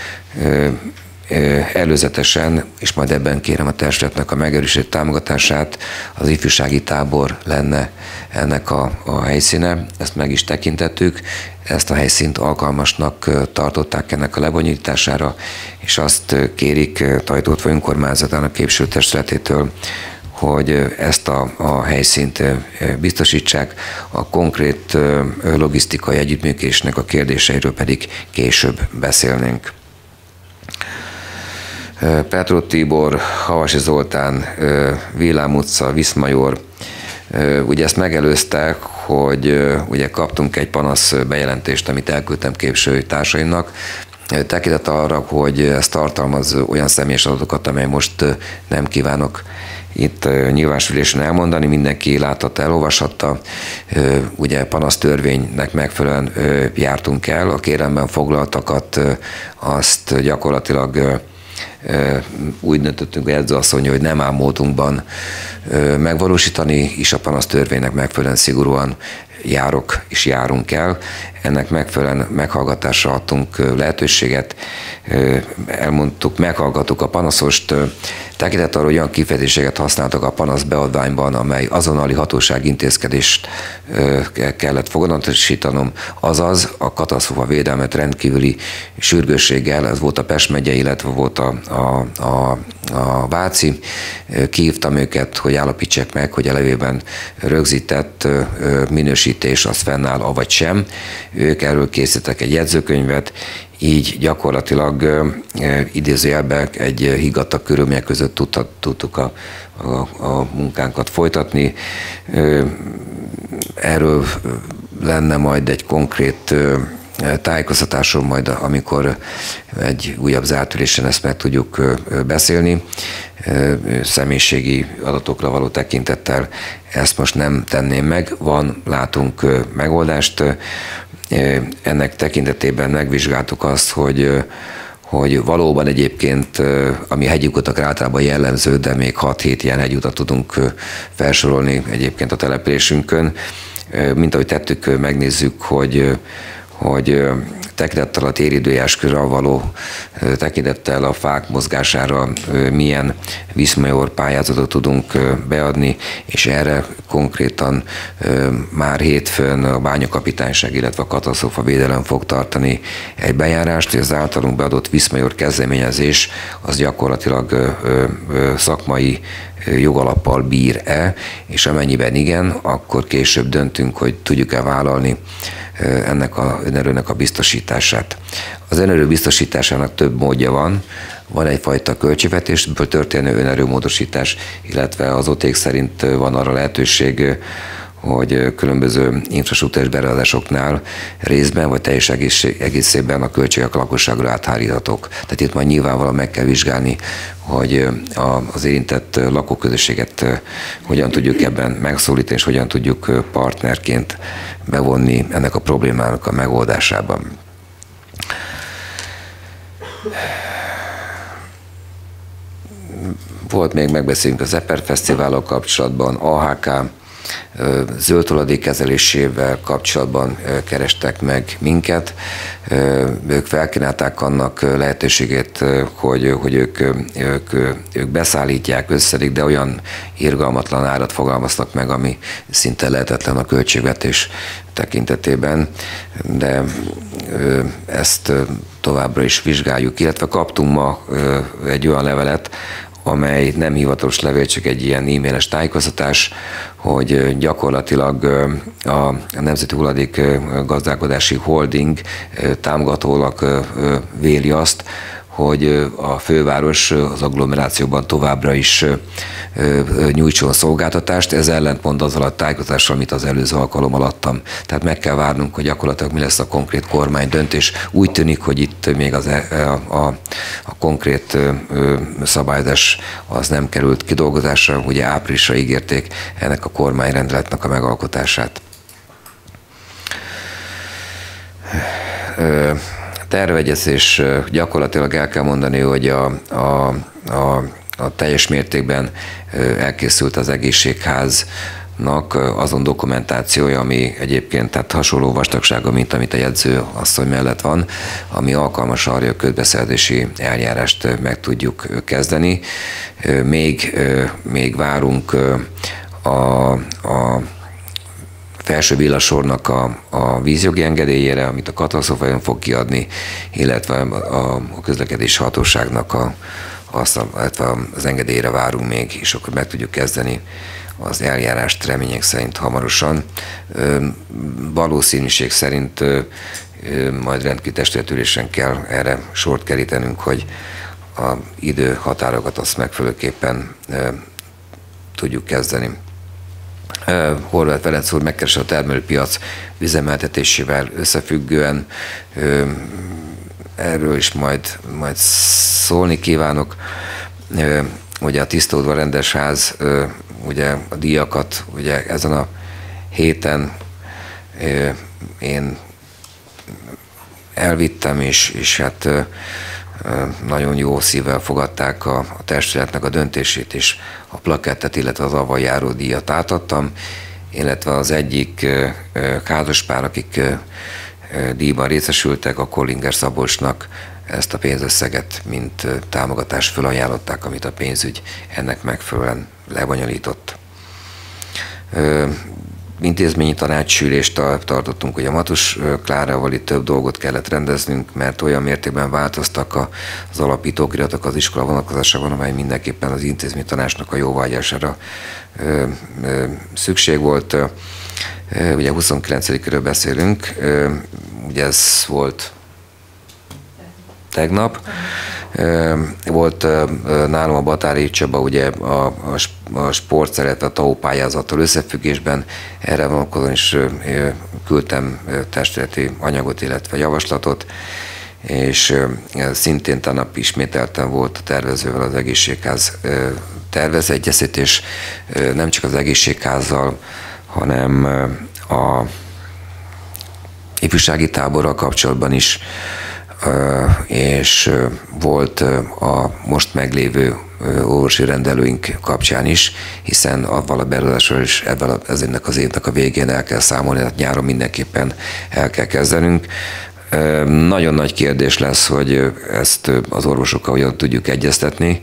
előzetesen, és majd ebben kérem a testületnek a megerősített támogatását, az ifjúsági tábor lenne ennek a helyszíne. Ezt meg is tekintettük, ezt a helyszínt alkalmasnak tartották ennek a lebonyolítására, és azt kérik Tajtótfa önkormányzatának képviselőtestületétől, hogy ezt a helyszínt biztosítsák, a konkrét logisztikai együttműködésnek a kérdéseiről pedig később beszélnénk. Petró Tibor, Havasi Zoltán, Villám utca, Viszmajor, ugye ezt megelőzte, hogy ugye kaptunk egy panasz bejelentést, amit elküldtem képviselőtársaimnak, tekintet arra, hogy ez tartalmaz olyan személyes adatokat, amely most nem kívánok itt nyilvánosülésen elmondani, mindenki láthatta, elolvashatta. Ugye panasztörvénynek megfelelően jártunk el, a kéremben foglaltakat azt gyakorlatilag úgy döntöttünk, hogy edzőasszony, hogy nem áll módunkban megvalósítani, és a panasztörvénynek megfelelően szigorúan járunk el. Ennek megfelelően meghallgatásra adtunk lehetőséget, elmondtuk, meghallgattuk a panaszost, tekintettel arra, hogy olyan kifejezéseket használtak a panaszbeadványban, amely azonnali hatósági intézkedést kellett foganatosítanom, azaz a katasztrófa védelmet rendkívüli sürgősséggel, ez volt a Pest megye, illetve volt a Váci, kihívtam őket, hogy állapítsák meg, hogy a levélben rögzített minősítés az fennáll, avagy sem. Ők erről készítettek egy jegyzőkönyvet, így gyakorlatilag idézőjelben egy higgadtabb körülmények között tudtuk a munkánkat folytatni. Erről lenne majd egy konkrét tájékoztatásom majd, amikor egy újabb zárt ülésen ezt meg tudjuk beszélni. Személyiségi adatokra való tekintettel ezt most nem tenném meg. Látunk megoldást. Ennek tekintetében megvizsgáltuk azt, hogy valóban egyébként, ami hegyutakra általában jellemző, de még 6-7 ilyen hegyutat tudunk felsorolni egyébként a településünkön. Mint ahogy tettük, megnézzük, hogy tekintettel a téridőjáskörre való tekintettel a fák mozgására milyen Viszmajor pályázatot tudunk beadni, és erre konkrétan már hétfőn a bányakapitányság, illetve a katasztrófa védelem fog tartani egy bejárást, hogy az általunk beadott Viszmajor kezdeményezés az gyakorlatilag szakmai jogalappal bír-e, és amennyiben igen, akkor később döntünk, hogy tudjuk-e vállalni ennek a önerőnek a biztosítását. Az önerő biztosításának több módja van. Van egyfajta költségvetésből történő önerőmódosítás, illetve az OTÉK szerint van arra lehetőség, hogy különböző infrastruktúrás beruházásoknál részben vagy teljes egészében a költségek a lakosságra átháríthatók. Tehát itt majd nyilvánvalóan meg kell vizsgálni, hogy az érintett lakóközösséget hogyan tudjuk ebben megszólítani, és hogyan tudjuk partnerként bevonni ennek a problémának a megoldásában. Volt még megbeszélünk az EPER Fesztivállal kapcsolatban, AHK, zöld hulladék kezelésével kapcsolatban kerestek meg minket. Ők felkínálták annak lehetőségét, hogy ők beszállítják, összedik, de olyan irgalmatlan árat fogalmaztak meg, ami szinte lehetetlen a költségvetés tekintetében, de ezt továbbra is vizsgáljuk, illetve kaptunk ma egy olyan levelet, amely nem hivatalos levél, csak egy ilyen e-mailes tájékoztatás, hogy gyakorlatilag a Nemzeti Hulladék Gazdálkodási Holding támogatólag véli azt, hogy a főváros az agglomerációban továbbra is nyújtson szolgáltatást. Ez ellentmond azzal a tájékoztatással, amit az előző alkalommal adtam. Tehát meg kell várnunk, hogy gyakorlatilag mi lesz a konkrét kormány döntés. Úgy tűnik, hogy itt még a konkrét szabályozás az nem került kidolgozásra, ugye áprilisra ígérték ennek a kormányrendeletnek a megalkotását. tervegyezés gyakorlatilag el kell mondani, hogy a teljes mértékben elkészült az egészségháznak azon dokumentációja, ami egyébként tehát hasonló vastagsága, mint amit a jegyző asszony mellett van, ami alkalmas arra, hogy a közbeszerzési eljárást meg tudjuk kezdeni. Még várunk a felső villasornak a vízjogi engedélyére, amit a katasztrófajon fog kiadni, illetve a közlekedési hatóságnak az engedélyére várunk még, és akkor meg tudjuk kezdeni az eljárást remények szerint hamarosan. Valószínűség szerint majd rendkívüli testületülésen kell erre sort kerítenünk, hogy az időhatárokat azt megfelelőképpen tudjuk kezdeni. Horváth Ferenc úr megkeresse a termelőpiac üzemeltetésével összefüggően, erről is majd szólni kívánok. Ugye a Tiszta Udvar rendes ház, ugye a díjakat ugye ezen a héten én elvittem, és hát nagyon jó szívvel fogadták a testületnek a döntését, és a plakettet, illetve az avval járó díjat átadtam, illetve az egyik házaspár, akik díjban részesültek, a Kollinger Szabolcsnak ezt a pénzösszeget, mint támogatást felajánlották, amit a pénzügy ennek megfelelően lebonyolított. Intézményi tanácsülést tartottunk, ugye Matus Klárával itt több dolgot kellett rendeznünk, mert olyan mértékben változtak az alapítókiratok az iskola vonatkozásában, amely mindenképpen az intézményi tanácsnak a jóvágyására szükség volt. Ugye 29-ről beszélünk, ugye ez volt tegnap. Volt nálam a Batári Csaba, ugye a sportszeret, a TAO pályázattal összefüggésben, erre vonatkozóan is küldtem testületi anyagot, illetve javaslatot, és szintén tegnap ismételten volt a tervezővel az egészségház tervezegyeztetés, nem csak az egészségházzal, hanem a ifjúsági táborral kapcsolatban is, és volt a most meglévő orvosi rendelőink kapcsán is, hiszen avval a beruházásról is ennek az évnek a végén el kell számolni, tehát nyáron mindenképpen el kell kezdenünk. Nagyon nagy kérdés lesz, hogy ezt az orvosokkal hogyan tudjuk egyeztetni.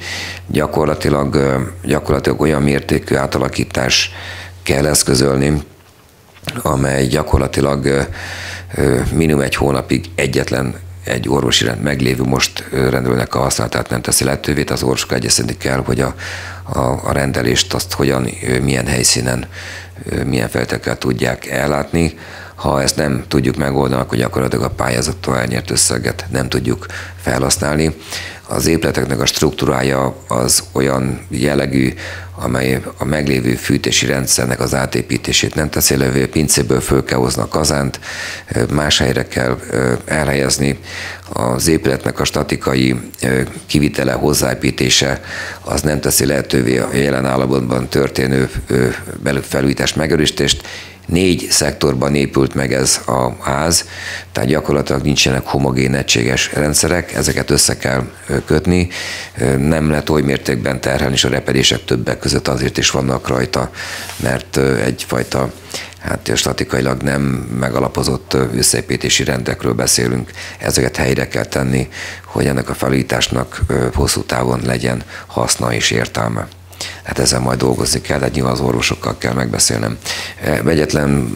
Gyakorlatilag olyan mértékű átalakítás kell eszközölni, amely gyakorlatilag minimum egy hónapig egy orvosi rend meglévő most rendelőnek a használatát nem teszi lehetővé, az orvosokkal egyeztetni kell, hogy a rendelést azt hogyan, milyen helyszínen, milyen feltételekkel tudják ellátni. Ha ezt nem tudjuk megoldani, akkor gyakorlatilag a pályázattól elnyert összeget nem tudjuk felhasználni. Az épületeknek a struktúrája az olyan jellegű, amely a meglévő fűtési rendszernek az átépítését nem teszi lehetővé, pincéből föl kell hozni a kazánt, más helyre kell elhelyezni. Az épületnek a statikai kivitele, hozzáépítése az nem teszi lehetővé a jelen állapotban történő felújítás megerősítést. 4 szektorban épült meg ez a ház, tehát gyakorlatilag nincsenek homogén, egységes rendszerek, ezeket össze kell kötni. Nem lehet oly mértékben terhelni, és a repedések többek között azért is vannak rajta, mert egyfajta statikailag nem megalapozott összeépítési rendekről beszélünk. Ezeket helyre kell tenni, hogy ennek a felújításnak hosszú távon legyen haszna és értelme. Hát ezzel majd dolgozni kell, de nyilván az orvosokkal kell megbeszélnem. Egyetlen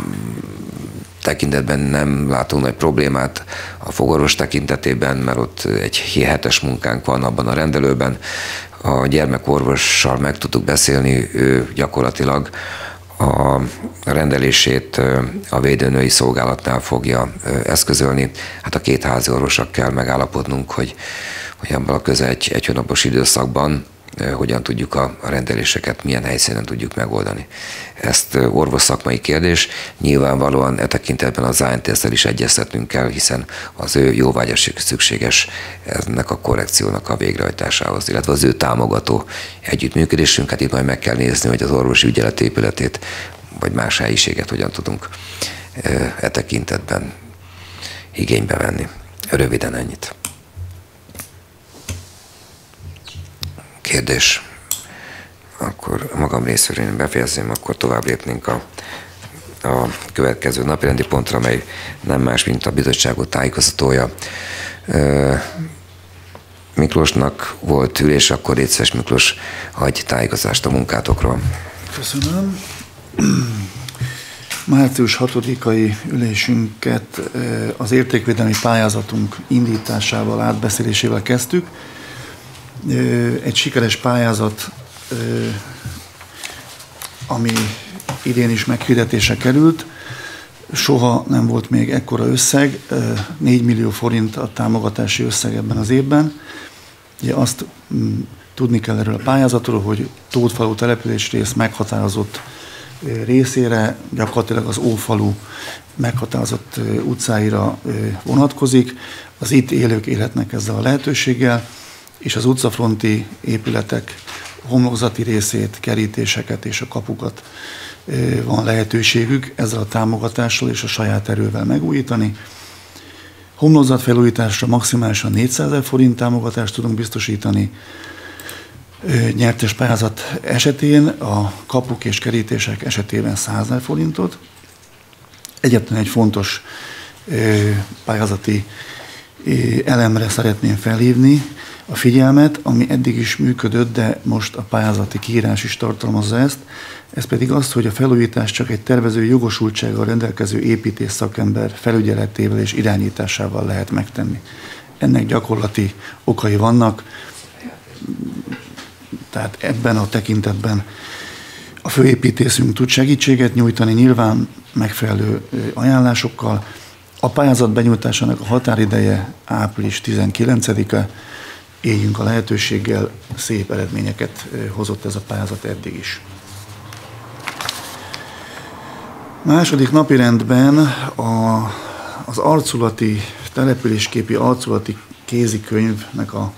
tekintetben nem látunk nagy problémát a fogorvos tekintetében, mert ott egy hetes munkánk van abban a rendelőben. A gyermekorvossal meg tudtuk beszélni, ő gyakorlatilag a rendelését a védőnői szolgálatnál fogja eszközölni. Hát a 2 házi orvossal kell megállapodnunk, hogy abban a közel egy hónapos időszakban hogyan tudjuk a rendeléseket, milyen helyszínen tudjuk megoldani. Ezt orvos szakmai kérdés, nyilvánvalóan e tekintetben az ANTS-tel is egyeztetnünk kell, hiszen az ő jóvágyás szükséges ennek a korrekciónak a végrehajtásához, illetve az ő támogató együttműködésünket. Itt majd meg kell nézni, hogy az orvosi ügyelet épületét vagy más helyiséget hogyan tudunk e tekintetben igénybe venni. Röviden ennyit. Kérdés? Akkor magam részéről én befejezném, akkor tovább lépnénk a következő napirendi pontra, amely nem más, mint a bizottságot tájékoztatója. Miklósnak volt ülés, akkor légy szíves, Miklós, adj tájékoztatást a munkátokról. Köszönöm. Március 6-ai ülésünket az értékvédelmi pályázatunk indításával, átbeszélésével kezdtük. Egy sikeres pályázat, ami idén is meghirdetése került. Soha nem volt még ekkora összeg, 4 millió forint a támogatási összeg ebben az évben. Ugye azt tudni kell erről a pályázatról, hogy Tótfalu településrész meghatározott részére, gyakorlatilag az Ófalu meghatározott utcáira vonatkozik. Az itt élők élhetnek ezzel a lehetőséggel, és az utcafronti épületek homlokzati részét, kerítéseket és a kapukat van lehetőségük ezzel a támogatással és a saját erővel megújítani. Homlokzat felújításra maximálisan 400 000 forint támogatást tudunk biztosítani. Nyertes pályázat esetén, a kapuk és kerítések esetében 100 000 forintot. Egyetlen egy fontos pályázati elemre szeretném felhívni a figyelmet, ami eddig is működött, de most a pályázati kiírás is tartalmazza ezt. Ez pedig az, hogy a felújítás csak egy tervező jogosultsággal rendelkező építész szakember felügyeletével és irányításával lehet megtenni. Ennek gyakorlati okai vannak, tehát ebben a tekintetben a főépítészünk tud segítséget nyújtani, nyilván megfelelő ajánlásokkal. A pályázat benyújtásának a határideje április 19-e, éljünk a lehetőséggel, szép eredményeket hozott ez a pályázat eddig is. Második napirendben az arculati, településképi arculati kézikönyvnek a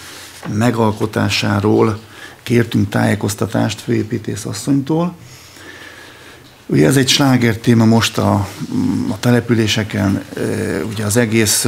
megalkotásáról kértünk tájékoztatást főépítész asszonytól. Ugye ez egy sláger téma most a településeken, ugye az egész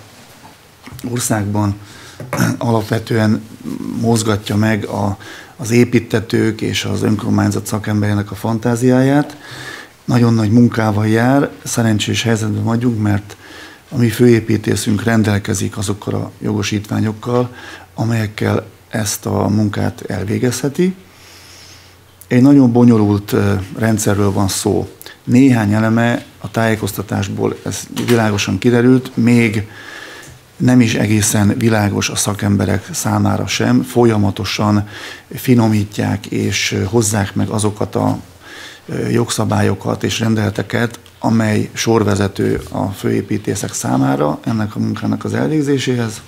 országban alapvetően mozgatja meg az építtetők és az önkormányzat szakemberének a fantáziáját. Nagyon nagy munkával jár, szerencsés helyzetben vagyunk, mert a mi főépítészünk rendelkezik azokkal a jogosítványokkal, amelyekkel ezt a munkát elvégezheti. Egy nagyon bonyolult rendszerről van szó. Néhány eleme a tájékoztatásból, ez világosan kiderült, még nem is egészen világos a szakemberek számára sem, folyamatosan finomítják és hozzák meg azokat a jogszabályokat és rendeleteket, amely sorvezető a főépítészek számára ennek a munkának az elvégzéséhez.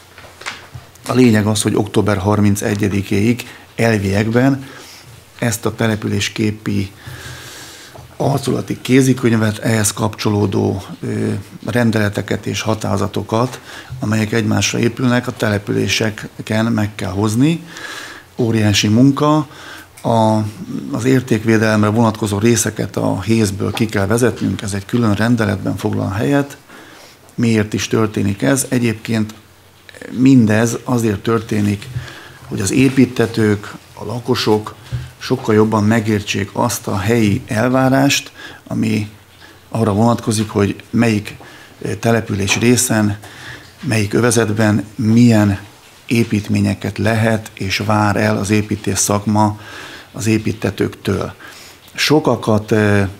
A lényeg az, hogy október 31-éig elviekben ezt a településképi arculati kézikönyvet, ehhez kapcsolódó rendeleteket és határozatokat, amelyek egymásra épülnek, a településeken meg kell hozni. Óriási munka. Az értékvédelemre vonatkozó részeket a hézből ki kell vezetnünk, ez egy külön rendeletben foglal helyet. Miért is történik ez? Egyébként mindez azért történik, hogy az építtetők, a lakosok sokkal jobban megértsék azt a helyi elvárást, ami arra vonatkozik, hogy melyik település részen, melyik övezetben milyen építményeket lehet és vár el az építész szakma az építtetőktől. Sokakat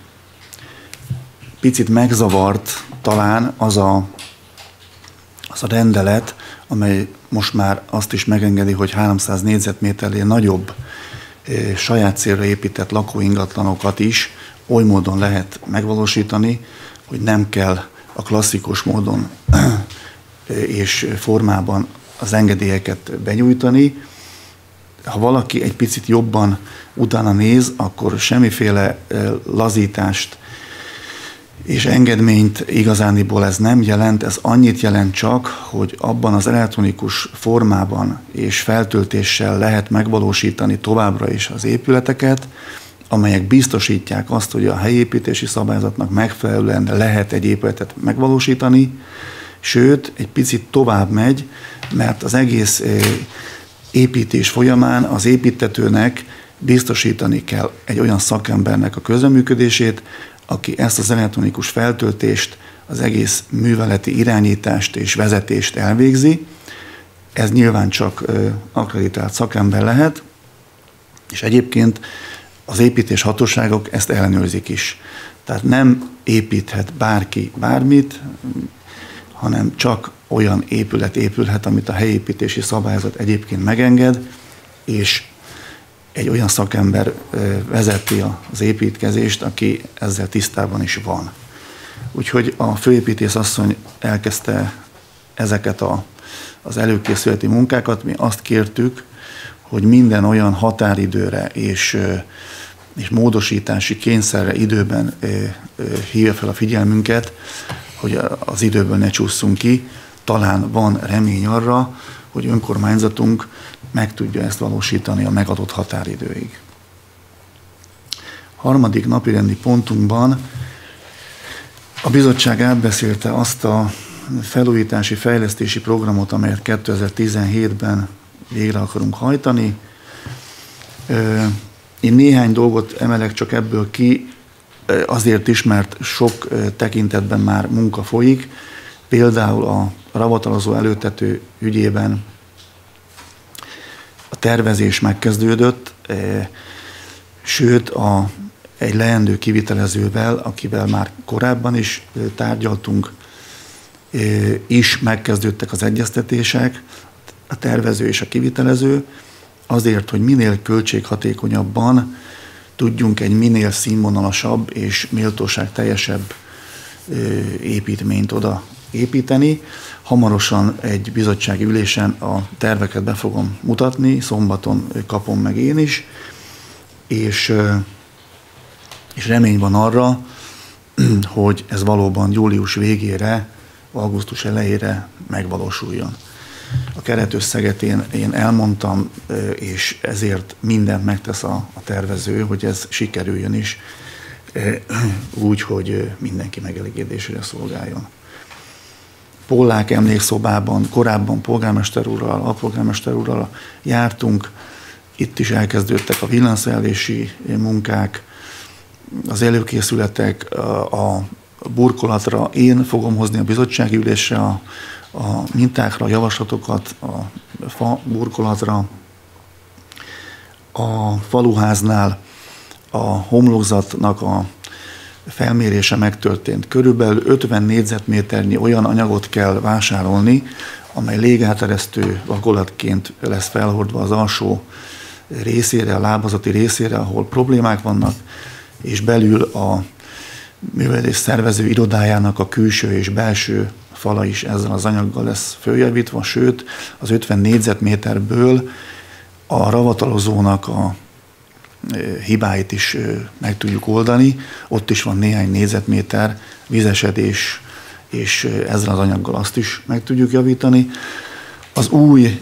picit megzavart talán az a rendelet, amely most már azt is megengedi, hogy 300 négyzetméternél nagyobb saját célra épített lakóingatlanokat is oly módon lehet megvalósítani, hogy nem kell a klasszikus módon és formában az engedélyeket benyújtani. Ha valaki egy picit jobban utána néz, akkor semmiféle lazítást és engedményt igazániból ez nem jelent, ez annyit jelent csak, hogy abban az elektronikus formában és feltöltéssel lehet megvalósítani továbbra is az épületeket, amelyek biztosítják azt, hogy a helyi építési szabályzatnak megfelelően lehet egy épületet megvalósítani, sőt, egy picit tovább megy, mert az egész építés folyamán az építtetőnek biztosítani kell egy olyan szakembernek a közreműködését, aki ezt az elektronikus feltöltést, az egész műveleti irányítást és vezetést elvégzi. Ez nyilván csak akkreditált szakember lehet, és egyébként az építés hatóságok ezt ellenőrzik is. Tehát nem építhet bárki bármit, hanem csak olyan épület épülhet, amit a helyi építési szabályzat egyébként megenged, és egy olyan szakember vezeti az építkezést, aki ezzel tisztában is van. Úgyhogy a főépítész asszony elkezdte ezeket az előkészületi munkákat. Mi azt kértük, hogy minden olyan határidőre és módosítási kényszerre időben hívja fel a figyelmünket, hogy az időből ne csúszunk ki. Talán van remény arra, hogy önkormányzatunk meg tudja ezt valósítani a megadott határidőig. Harmadik napirendi pontunkban a bizottság átbeszélte azt a felújítási, fejlesztési programot, amelyet 2017-ben végre akarunk hajtani. Én néhány dolgot emelek csak ebből ki, azért is, mert sok tekintetben már munka folyik. Például a ravatalozó előtető ügyében a tervezés megkezdődött, sőt egy leendő kivitelezővel, akivel már korábban is tárgyaltunk, is megkezdődtek az egyeztetések, a tervező és a kivitelező, azért, hogy minél költséghatékonyabban tudjunk egy minél színvonalasabb és méltóságteljesebb építményt oda építeni. Hamarosan egy bizottsági ülésen a terveket be fogom mutatni, szombaton kapom meg én is, és remény van arra, hogy ez valóban július végére, augusztus elejére megvalósuljon. A keretösszeget én elmondtam, és ezért mindent megtesz a tervező, hogy ez sikerüljön is, úgy, hogy mindenki megelégedésére szolgáljon. Pollák emlékszobában korábban polgármester úrral, alpolgármester úrral jártunk, itt is elkezdődtek a villanszerelési munkák, az előkészületek, a burkolatra. Én fogom hozni a bizottsági ülésre a mintákra, a javaslatokat, a fa burkolatra. A faluháznál a homlokzatnak a felmérése megtörtént. Körülbelül 50 négyzetméternyi olyan anyagot kell vásárolni, amely légáteresztő vakolatként lesz felhordva az alsó részére, a lábazati részére, ahol problémák vannak, és belül a művelés szervező irodájának a külső és belső fala is ezzel az anyaggal lesz följavítva, sőt az 50 négyzetméterből a ravatalozónak a hibáit is meg tudjuk oldani. Ott is van néhány négyzetméter vízesedés, és ezzel az anyaggal azt is meg tudjuk javítani. Az új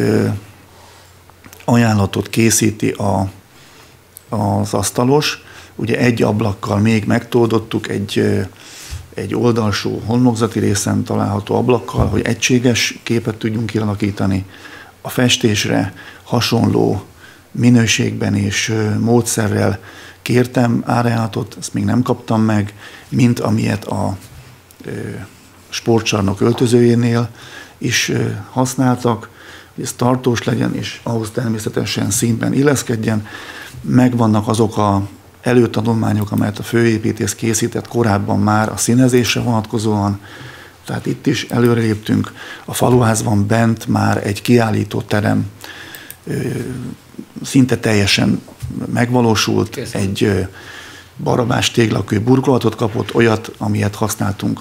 ajánlatot készíti az asztalos. Ugye egy ablakkal még megtoldottuk, egy oldalsó homlokzati részen található ablakkal, hogy egységes képet tudjunk kialakítani. A festésre hasonló minőségben és módszerrel kértem árajánlatot, ezt még nem kaptam meg, mint amilyet a sportcsarnok öltözőjénél is használtak, hogy ez tartós legyen, és ahhoz természetesen színben illeszkedjen. Megvannak azok a előtanulmányok, amelyet a főépítész készített korábban már a színezésre vonatkozóan, tehát itt is előreléptünk. A faluházban bent már egy kiállító terem szinte teljesen megvalósult, egy barabás téglakő burkolatot kapott, olyat, amilyet használtunk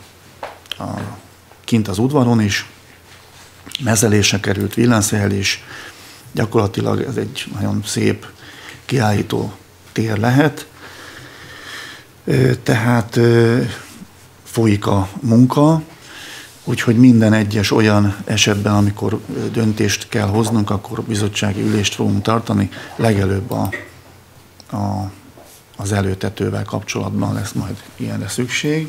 kint az udvaron is, mezelésre került, villanszerelés, gyakorlatilag ez egy nagyon szép kiállító tér lehet. Tehát folyik a munka, úgyhogy minden egyes olyan esetben, amikor döntést kell hoznunk, akkor bizottsági ülést fogunk tartani, legelőbb a az előtetővel kapcsolatban lesz majd ilyenre szükség.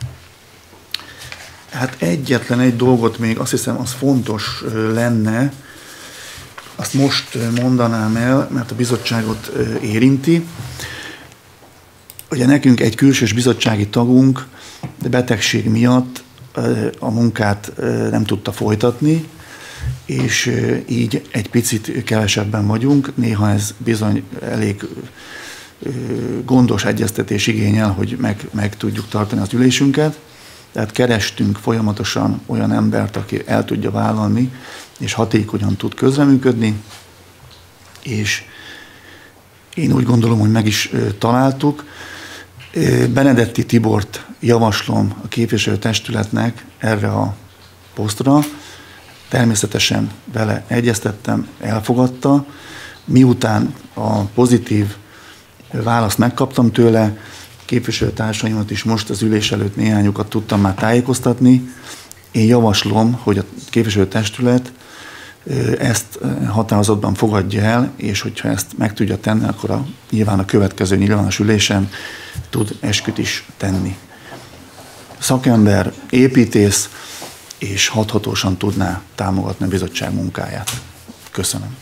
Hát egyetlen egy dolgot még azt hiszem, az fontos lenne, azt most mondanám el, mert a bizottságot érinti. Ugye nekünk egy külsős bizottsági tagunk, de betegség miatt a munkát nem tudta folytatni, és így egy picit kevesebben vagyunk. Néha ez bizony elég gondos egyeztetés igényel, hogy meg tudjuk tartani az ülésünket. Tehát kerestünk folyamatosan olyan embert, aki el tudja vállalni, és hatékonyan tud közreműködni, és én úgy gondolom, hogy meg is találtuk. Benedetti Tibort javaslom a képviselőtestületnek erre a posztra. Természetesen vele egyeztettem, elfogadta. Miután a pozitív választ megkaptam tőle, képviselőtársaimat is most az ülés előtt néhányukat tudtam már tájékoztatni. Én javaslom, hogy a képviselőtestület ezt határozatban fogadja el, és hogyha ezt meg tudja tenni, akkor nyilván a következő nyilvános ülésen tud esküt is tenni. Szakember, építész, és hathatósan tudná támogatni a bizottság munkáját. Köszönöm.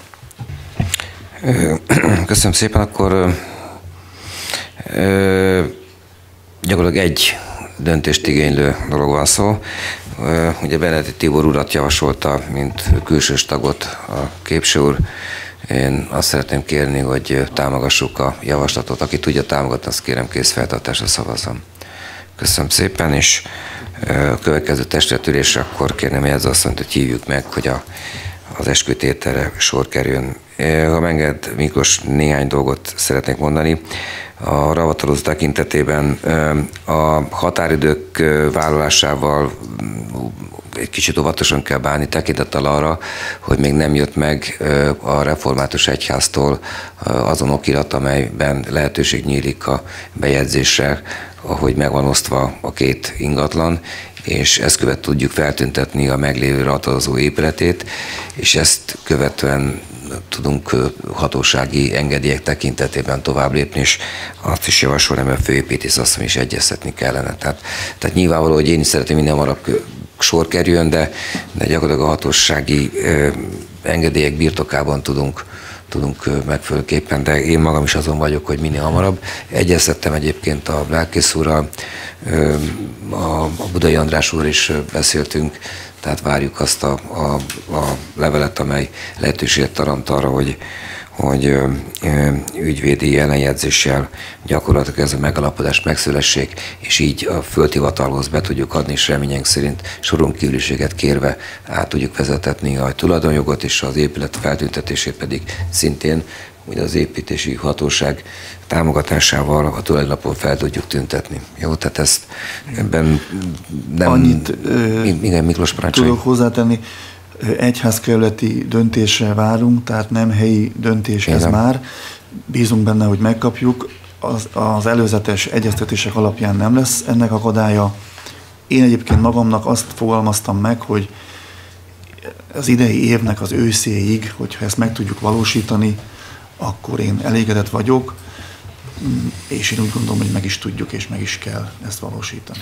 Köszönöm szépen, akkor gyakorlatilag egy döntést igénylő dolog van szó. Ugye Benedetti Tibor urat javasolta, mint külsős tagot a képviselő úr. Én azt szeretném kérni, hogy támogassuk a javaslatot. Aki tudja támogatni, azt kérem kézfeltartásra szavazzon. Köszönöm szépen, és a következő testületülésre akkor kérném jegyzőasszonyt, hogy hívjuk meg, hogy az eskütételre sor kerüljön. Ha megenged, Miklós, néhány dolgot szeretnék mondani. A ravatalozó tekintetében a határidők vállalásával egy kicsit óvatosan kell bánni, tekintettel arra, hogy még nem jött meg a református egyháztól azon okirat, amelyben lehetőség nyílik a bejegyzésre, ahogy megvan osztva a két ingatlan, és ezt követően tudjuk feltüntetni a meglévő ravatalozó épületét, és ezt követően tudunk hatósági engedélyek tekintetében tovább lépni, és azt is javasolnám, hogy a főépítész asszony is egyeztetni kellene. Tehát nyilvánvaló, hogy én is szeretném minél hamarabb sor kerüljön, de gyakorlatilag a hatósági engedélyek birtokában tudunk megfelelőképpen, de én magam is azon vagyok, hogy minél hamarabb. Egyeztettem egyébként a lelkész úrral, a Budai András úr is beszéltünk, tehát várjuk azt a levelet, amely lehetőséget tarolt arra, hogy ügyvédi ellenjegyzéssel gyakorlatilag ez a megalapodás megszülessék, és így a földhivatalhoz be tudjuk adni, és reményünk szerint soron kívüliséget kérve át tudjuk vezetetni a tulajdonjogot, és az épület feltüntetését pedig szintén ugye az építési hatóság támogatásával a tulajdonlapon fel tudjuk tüntetni. Jó, tehát ezt ebben nem... Annyit igen, Miklós, parancsolj. Tudok hozzátenni, egyházkerületi döntésre várunk, tehát nem helyi döntés ez már. Bízunk benne, hogy megkapjuk. Az előzetes egyeztetések alapján nem lesz ennek akadálya. Én egyébként magamnak azt fogalmaztam meg, hogy az idei évnek az őszéig, hogyha ezt meg tudjuk valósítani, akkor én elégedett vagyok, és én úgy gondolom, hogy meg is tudjuk, és meg is kell ezt valósítani.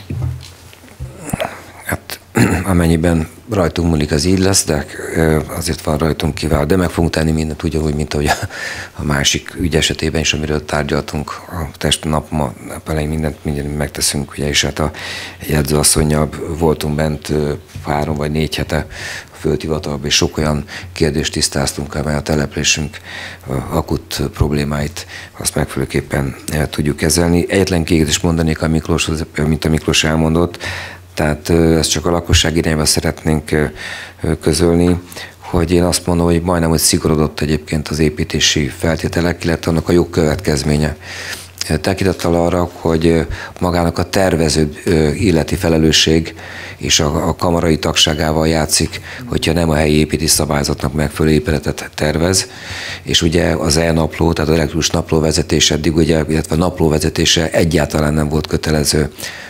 Hát amennyiben rajtunk múlik, az így lesz, de azért van rajtunk kívül, de meg fogunk tenni mindent ugyanúgy, mint ahogy a másik ügy esetében is, amiről tárgyaltunk a testnap elején mindent megteszünk, ugye, és hát a jegyzőasszonnyal voltunk bent 3 vagy 4 hete a földhivatalban, és sok olyan kérdést tisztáztunk, amely a településünk akut problémáit azt megfelelőképpen tudjuk kezelni. Egyetlen kiegészítést mondanék a Miklóshoz, mint a Miklós elmondott, tehát ezt csak a lakosság irányba szeretnénk közölni, hogy én azt mondom, hogy majdnem, hogy szigorodott egyébként az építési feltételek, illetve annak a jogkövetkezménye. Tekintettel arra, hogy magának a tervező illeti felelősség és a kamarai tagságával játszik, hogyha nem a helyi építési szabályzatnak megfelelő épületet tervez, és ugye az e-napló, tehát az elektronikus napló vezetése eddig, ugye, illetve a napló vezetése egyáltalán nem volt kötelező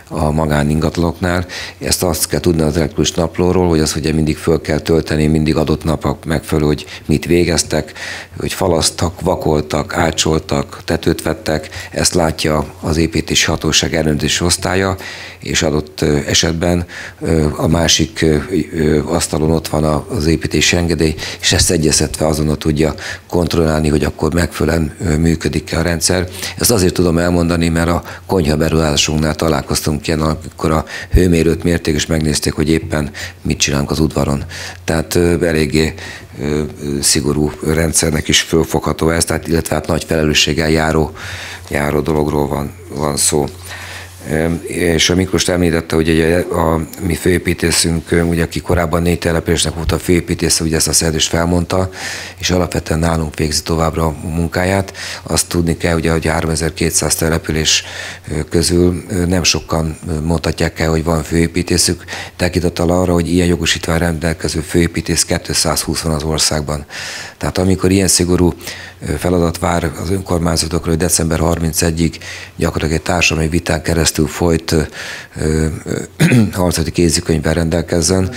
a magáningatlanoknál. Ezt azt kell tudni az elektronikus naplóról, hogy az ugye mindig föl kell tölteni, mindig adott napok megfelelő, hogy mit végeztek, hogy falasztak, vakoltak, ácsoltak, tetőt vettek. Ezt látja az építési hatóság ellenőrzési osztálya, és adott esetben a másik asztalon ott van az építési engedély, és ezt egyeztetve azonnal tudja kontrollálni, hogy akkor megfelelően működik-e a rendszer. Ezt azért tudom elmondani, mert a konyha beruházásunknál találkoztunk ilyen, amikor a hőmérőt mérték, és megnézték, hogy éppen mit csinálunk az udvaron. Tehát eléggé szigorú rendszernek is fölfogható ez, tehát, illetve hát nagy felelősséggel járó dologról van szó. És a Miklós említette, hogy a mi főépítészünk, ugye, aki korábban 4 településnek volt a főépítésze, ugye ezt a szerződést felmondta, és alapvetően nálunk végzi továbbra a munkáját. Azt tudni kell, ugye, hogy 3200 település közül nem sokan mondhatják el, hogy van főépítészük, tekintettel arra, hogy ilyen jogosítvány rendelkező főépítész 220 van az országban. Tehát amikor ilyen szigorú feladat vár az önkormányzatokra, hogy december 31-ig gyakorlatilag egy társadalmi vitán keresztül folyt harcati kézikönyvvel rendelkezzen.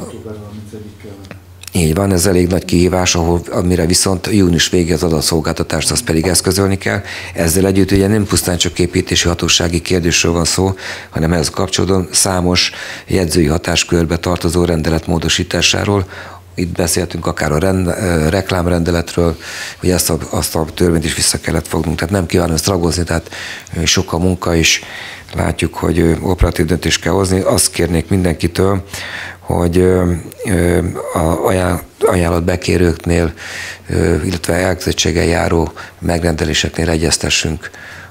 Így van, ez elég nagy kihívás, amire viszont június végig az adatszolgáltatást azt pedig eszközölni kell. Ezzel együtt ugye nem pusztán csak építési hatósági kérdésről van szó, hanem ehhez kapcsolódóan számos jegyzői hatáskörbe tartozó rendelet módosításáról. Itt beszéltünk akár a reklámrendeletről, hogy azt a törvényt is vissza kellett fognunk. Tehát nem kívánom ezt ragozni, tehát sok a munka is. Látjuk, hogy operatív döntést kell hozni. Azt kérnék mindenkitől, hogy a ajánlatbekérőknél, illetve elkötelezettséggel járó megrendeléseknél egyeztessünk,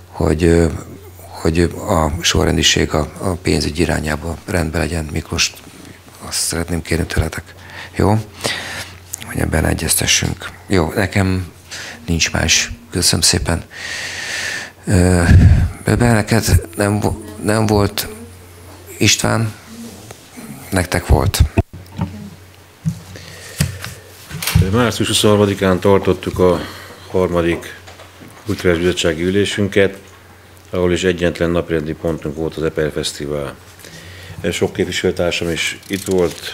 hogy a sorrendiség a pénzügy irányába rendben legyen. Miklós, azt szeretném kérni tőletek. Jó? Hogy ebben egyeztessünk. Jó, nekem nincs más. Köszönöm szépen. Neked nem volt, István? Nektek volt. Március 23-án tartottuk a 3. Kulturális Bizottsági ülésünket, ahol is egyetlen napirendi pontunk volt az EPER Fesztivál. Sok képviselőtársam is itt volt,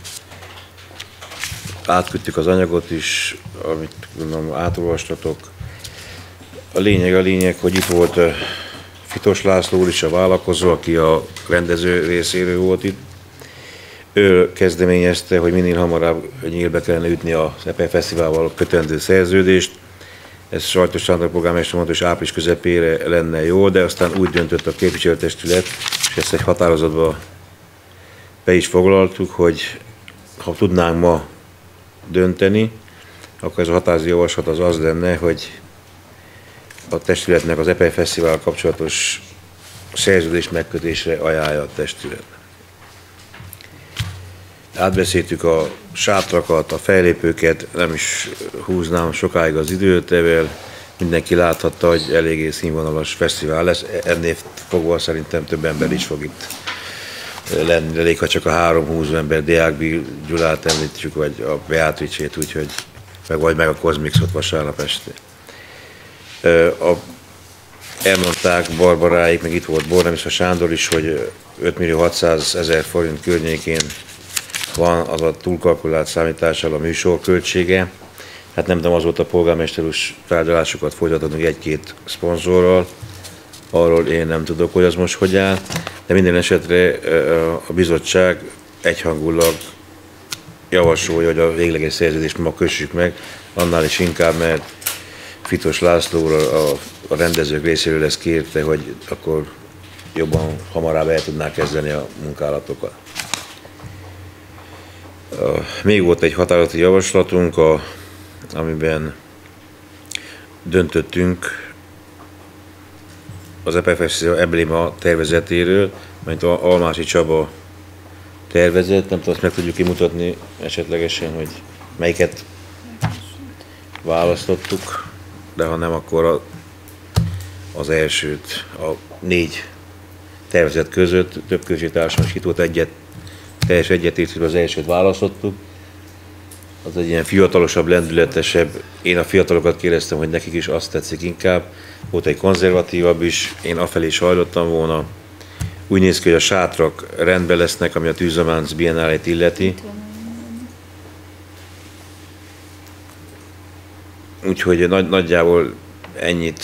átküldtük az anyagot is, amit gondolom átolvastatok. A lényeg, hogy itt volt Fitos László úr is, a vállalkozó, aki a rendező részéről volt itt. Ő kezdeményezte, hogy minél hamarabb nyílbe kellene ütni az EPER Fesztiválval kötendő szerződést. Ez Sajtos Sándor polgármester mondta, hogy április közepére lenne jó, de aztán úgy döntött a képviselőtestület, és ezt egy határozatba be is foglaltuk, hogy ha tudnánk ma dönteni, akkor ez a határozati javaslat az lenne, hogy a testületnek az EPER Fesztivál kapcsolatos szerződés megkötésre ajánlja a testület. Átbeszéltük a sátrakat, a fellépőket, nem is húznám sokáig az időt, evel mindenki láthatta, hogy eléggé színvonalas fesztivál lesz, ennél fogva szerintem több ember is fog itt lenni, elég, ha csak a 3-20 ember, Deák Gyulát említjük, vagy a Beatrice-t, úgyhogy vagy meg a Kozmixot vasárnap este. Elmondták Barbaráik, meg itt volt Bornemisza Sándor is, hogy 5.600.000 forint környékén van az a túlkalkulált számítással a műsor költsége. Hát nem tudom, azóta polgármester úr tárgyalásokat folytattunk egy-két szponzorral, arról én nem tudok, hogy az most hogy áll, de minden esetre a bizottság egyhangulag javasolja, hogy a végleges szerződést ma kössük meg, annál is inkább, mert Fitos László a rendezők részéről ezt kérte, hogy akkor jobban, hamarabb el tudnák kezdeni a munkálatokat. Még volt egy határozati javaslatunk, amiben döntöttünk az EPER Fesztivál embléma tervezetéről, mint a Almási Csaba tervezet, nem tudom, azt meg tudjuk kimutatni esetlegesen, hogy melyiket választottuk, de ha nem, akkor az elsőt, a 4 tervezet között több közsétársam is itt volt teljes egyetértésben az elsőt választottuk. Az egy ilyen fiatalosabb, lendületesebb. Én a fiatalokat kérdeztem, hogy nekik is azt tetszik inkább. Volt egy konzervatívabb is, én afelé is hajlottam volna. Úgy néz ki, hogy a sátrak rendben lesznek, ami a Tűzománc Biennálét illeti. Úgyhogy nagyjából ennyit,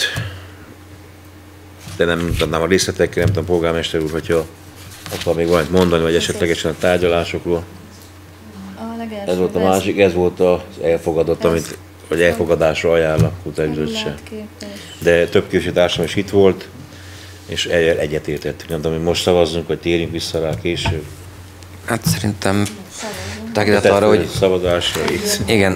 de nem tudnám a részletekkel, nem tudom, polgármester úr, hogyha akar még valamit mondani, vagy esetlegesen a tárgyalásokról. Ez volt a másik, ez volt az elfogadott, amit, vagy elfogadásra ajánl a Kulturális Bizottság. De több képviselőtársam is itt volt, és egyetértettük. Nem tudom, hogy most szavazzunk, vagy térjünk vissza rá később. Hát szerintem tekintet arra, hogy szavazásra igen,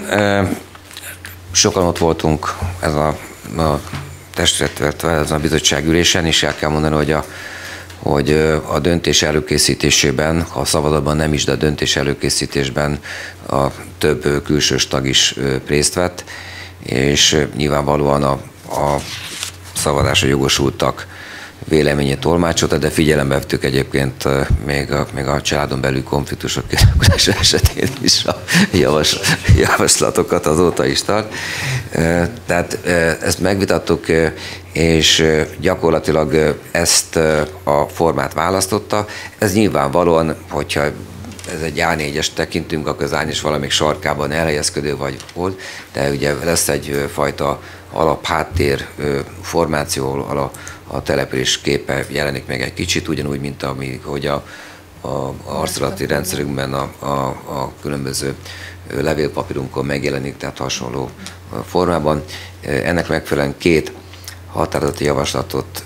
sokan ott voltunk ez a testület, ez a bizottság ülésen, és el kell mondani, hogy a döntés előkészítésében, ha a szavazatban nem is, de a döntés előkészítésben a több külsős tag is részt vett, és nyilvánvalóan a szavazásra jogosultak véleményét tolmácsolta, de figyelembe vettük egyébként még a családon belül konfliktusok esetén is a javaslatokat, azóta is tart. Tehát ezt megvitattuk, és gyakorlatilag ezt a formát választotta. Ez nyilvánvalóan, hogyha ez egy A4-es tekintünk, akkor az A4-es valamelyik sarkában elhelyezkedő vagy volt, de ugye lesz egyfajta alapháttér formáció, a település képe jelenik meg egy kicsit, ugyanúgy, mint hogy a arculati rendszerünkben a különböző levélpapírunkon megjelenik, tehát hasonló formában. Ennek megfelelően 2 határozati javaslatot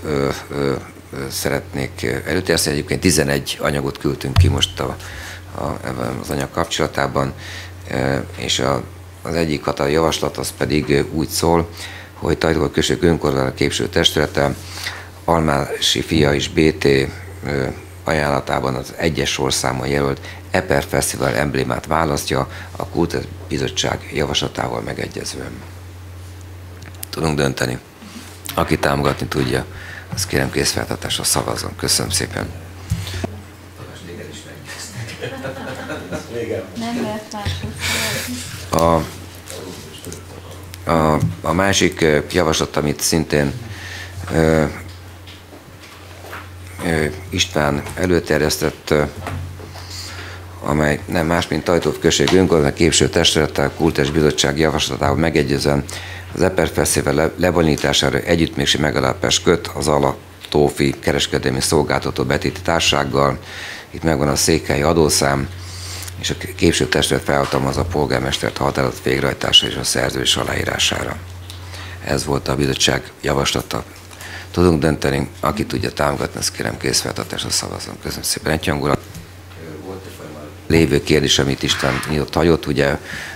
szeretnék előterjeszteni. Egyébként 11 anyagot küldtünk ki most ebben az anyag kapcsolatában, és az egyik javaslat az pedig úgy szól, hogy Tajtóval község önkormányzat képviselőtestülete Almási Fia és BT ajánlatában az 1-es sorszámon jelölt Eper Fesztivál emblémát választja a Kulturális Bizottság javaslatával megegyezően. Tudunk dönteni. Aki támogatni tudja, azt kérem készfeltartásra szavazzon. Köszönöm szépen. A másik javaslat, amit szintén István előterjesztett, amely nem más, mint Tajtó község önkormányzat képviselőtestülettel Kulturális Bizottság javaslatával megegyezően az Eper Fesztivál lebonyolítására együttműködési megállapodást köt az Alatófi Kereskedelmi Szolgáltató Betéti Társasággal. Itt megvan a székhelyi adószám, és a képviselőtestület felhatalmazza a polgármestert a határozat végrehajtása és a szerződés aláírására. Ez volt a bizottság javaslata. Tudunk dönteni, aki tudja támogatni, azt kérem készfeltartásra szavazzon. Köszönöm szépen. Egyhangulat. Volt egy lévő kérdés, amit István nyitott hagyott, ugye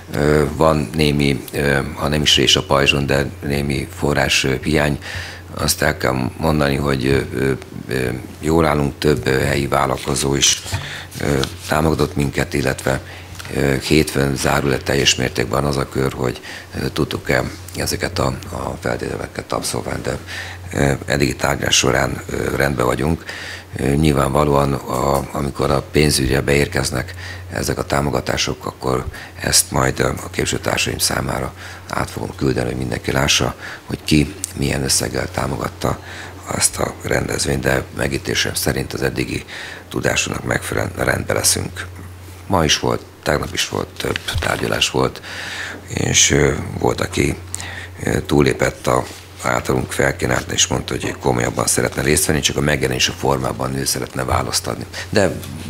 van némi, ha nem is rés a pajzson, de némi forrás hiány. Azt el kell mondani, hogy jól állunk, több helyi vállalkozó is támogatott minket, illetve hétfőn zárul le teljes mértékben az a kör, hogy tudtuk-e ezeket a feltételeket abszolválni, de eddigi tárgyalás során rendben vagyunk. Nyilvánvalóan, amikor a pénzügyre beérkeznek ezek a támogatások, akkor ezt majd a képviselőtársaim számára át fogom küldeni, hogy mindenki lássa, hogy ki milyen összeggel támogatta azt a rendezvényt, de megítélésem szerint az eddigi tudásunknak megfelelően rendben leszünk. Ma is volt, tegnap is volt, több tárgyalás volt, és volt, aki túlépett a általunk felkínálta, és mondta, hogy komolyabban szeretne részt venni, csak a megjelenés a formában ő szeretne választ adni. De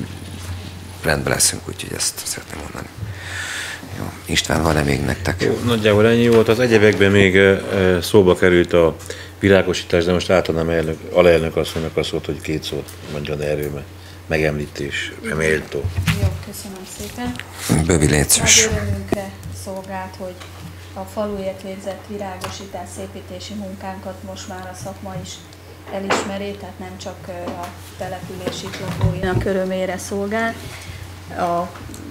rendben leszünk, úgyhogy ezt szeretném mondani. Jó. István, van-e még nektek? Jó, nagyjából ennyi volt. Az egyebekben még szóba került a világosítás, de most átadnám alelnök asszonynak azt szót, hogy 2 szót mondjon erről, mert megemlítés méltó. Jó, köszönöm szépen. Bővi légy szíves. Nagy örömünkre szolgált, hogy a faluért végzett virágosítás szépítési munkánkat most már a szakma is elismeri, tehát nem csak a települési lakóinak örömére szolgál. A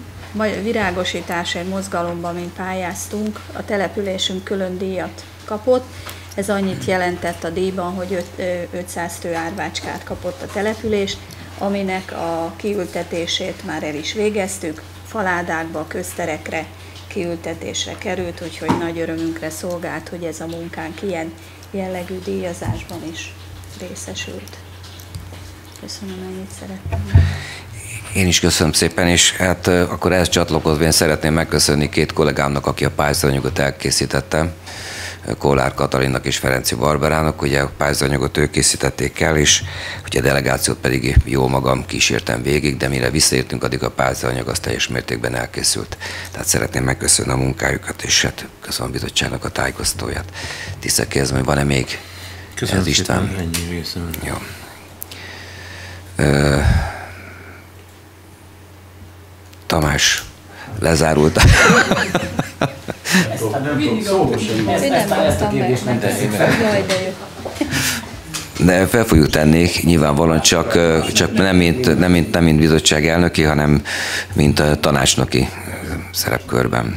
virágosításért mozgalomban, mint pályáztunk, a településünk külön díjat kapott. Ez annyit jelentett a díjban, hogy 500 tőárvácskát kapott a település, aminek a kiültetését már el is végeztük, faládákba, közterekre kiültetésre került, úgyhogy nagy örömünkre szolgált, hogy ez a munkánk ilyen jellegű díjazásban is részesült. Köszönöm, ennyit szerettem. Én is köszönöm szépen, és hát akkor ehhez csatlakozva én szeretném megköszönni két kollégámnak, aki a pályázatanyagot elkészítette, Kollár Katalinnak és Ferenci Barbarának, ugye a pályázatanyagot ők készítették el, és ugye a delegációt pedig jó magam kísértem végig, de mire visszaértünk, addig a pályázatanyag az teljes mértékben elkészült. Tehát szeretném megköszönni a munkájukat, és hát köszönöm a bizottságnak a tájékoztatóját. Tiszta kérdezem, hogy van-e még? Köszönöm ez István? szépen, ennyi részem. Jó. Tamás, lezárult. De fel fogjuk tenni, nyilvánvalóan csak nem mint bizottság elnöki, hanem mint a tanácsnoki szerepkörben.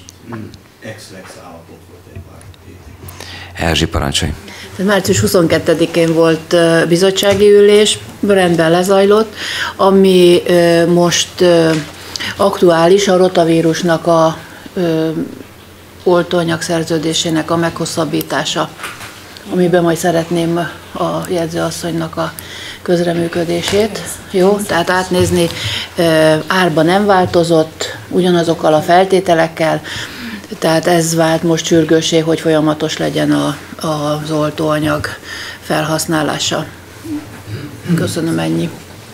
Erzsi, parancsolj! Március 22-én volt bizottsági ülés, rendben lezajlott, ami most aktuális a rotavírusnak a oltóanyag szerződésének a meghosszabbítása, amiben majd szeretném a jegyzőasszonynak a közreműködését. Jó, tehát átnézni, árba nem változott, ugyanazokkal a feltételekkel, tehát ez vált most sürgőssé, hogy folyamatos legyen az oltóanyag felhasználása. Köszönöm, ennyi.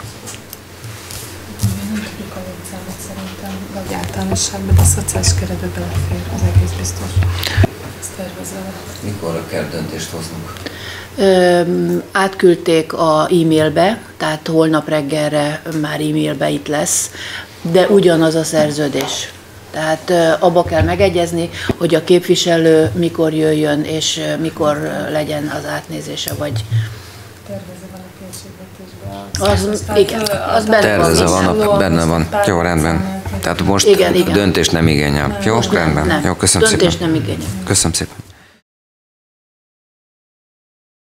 Vagy általánosságban, a szociális keretbe belefér, az egész biztos. Ezt tervezve. Mikor kell döntést hoznunk? Átküldték a e-mailbe, tehát holnap reggelre már e-mailbe itt lesz, de ugyanaz a szerződés. Tehát abba kell megegyezni, hogy a képviselő mikor jöjjön, és mikor legyen az átnézése, vagy... Igen, az benne van. Jó, rendben. Tehát most igen. döntést nem igényel. Jó, rendben. Nem. Jó, köszönöm döntést szépen. nem igényel. Köszönöm szépen.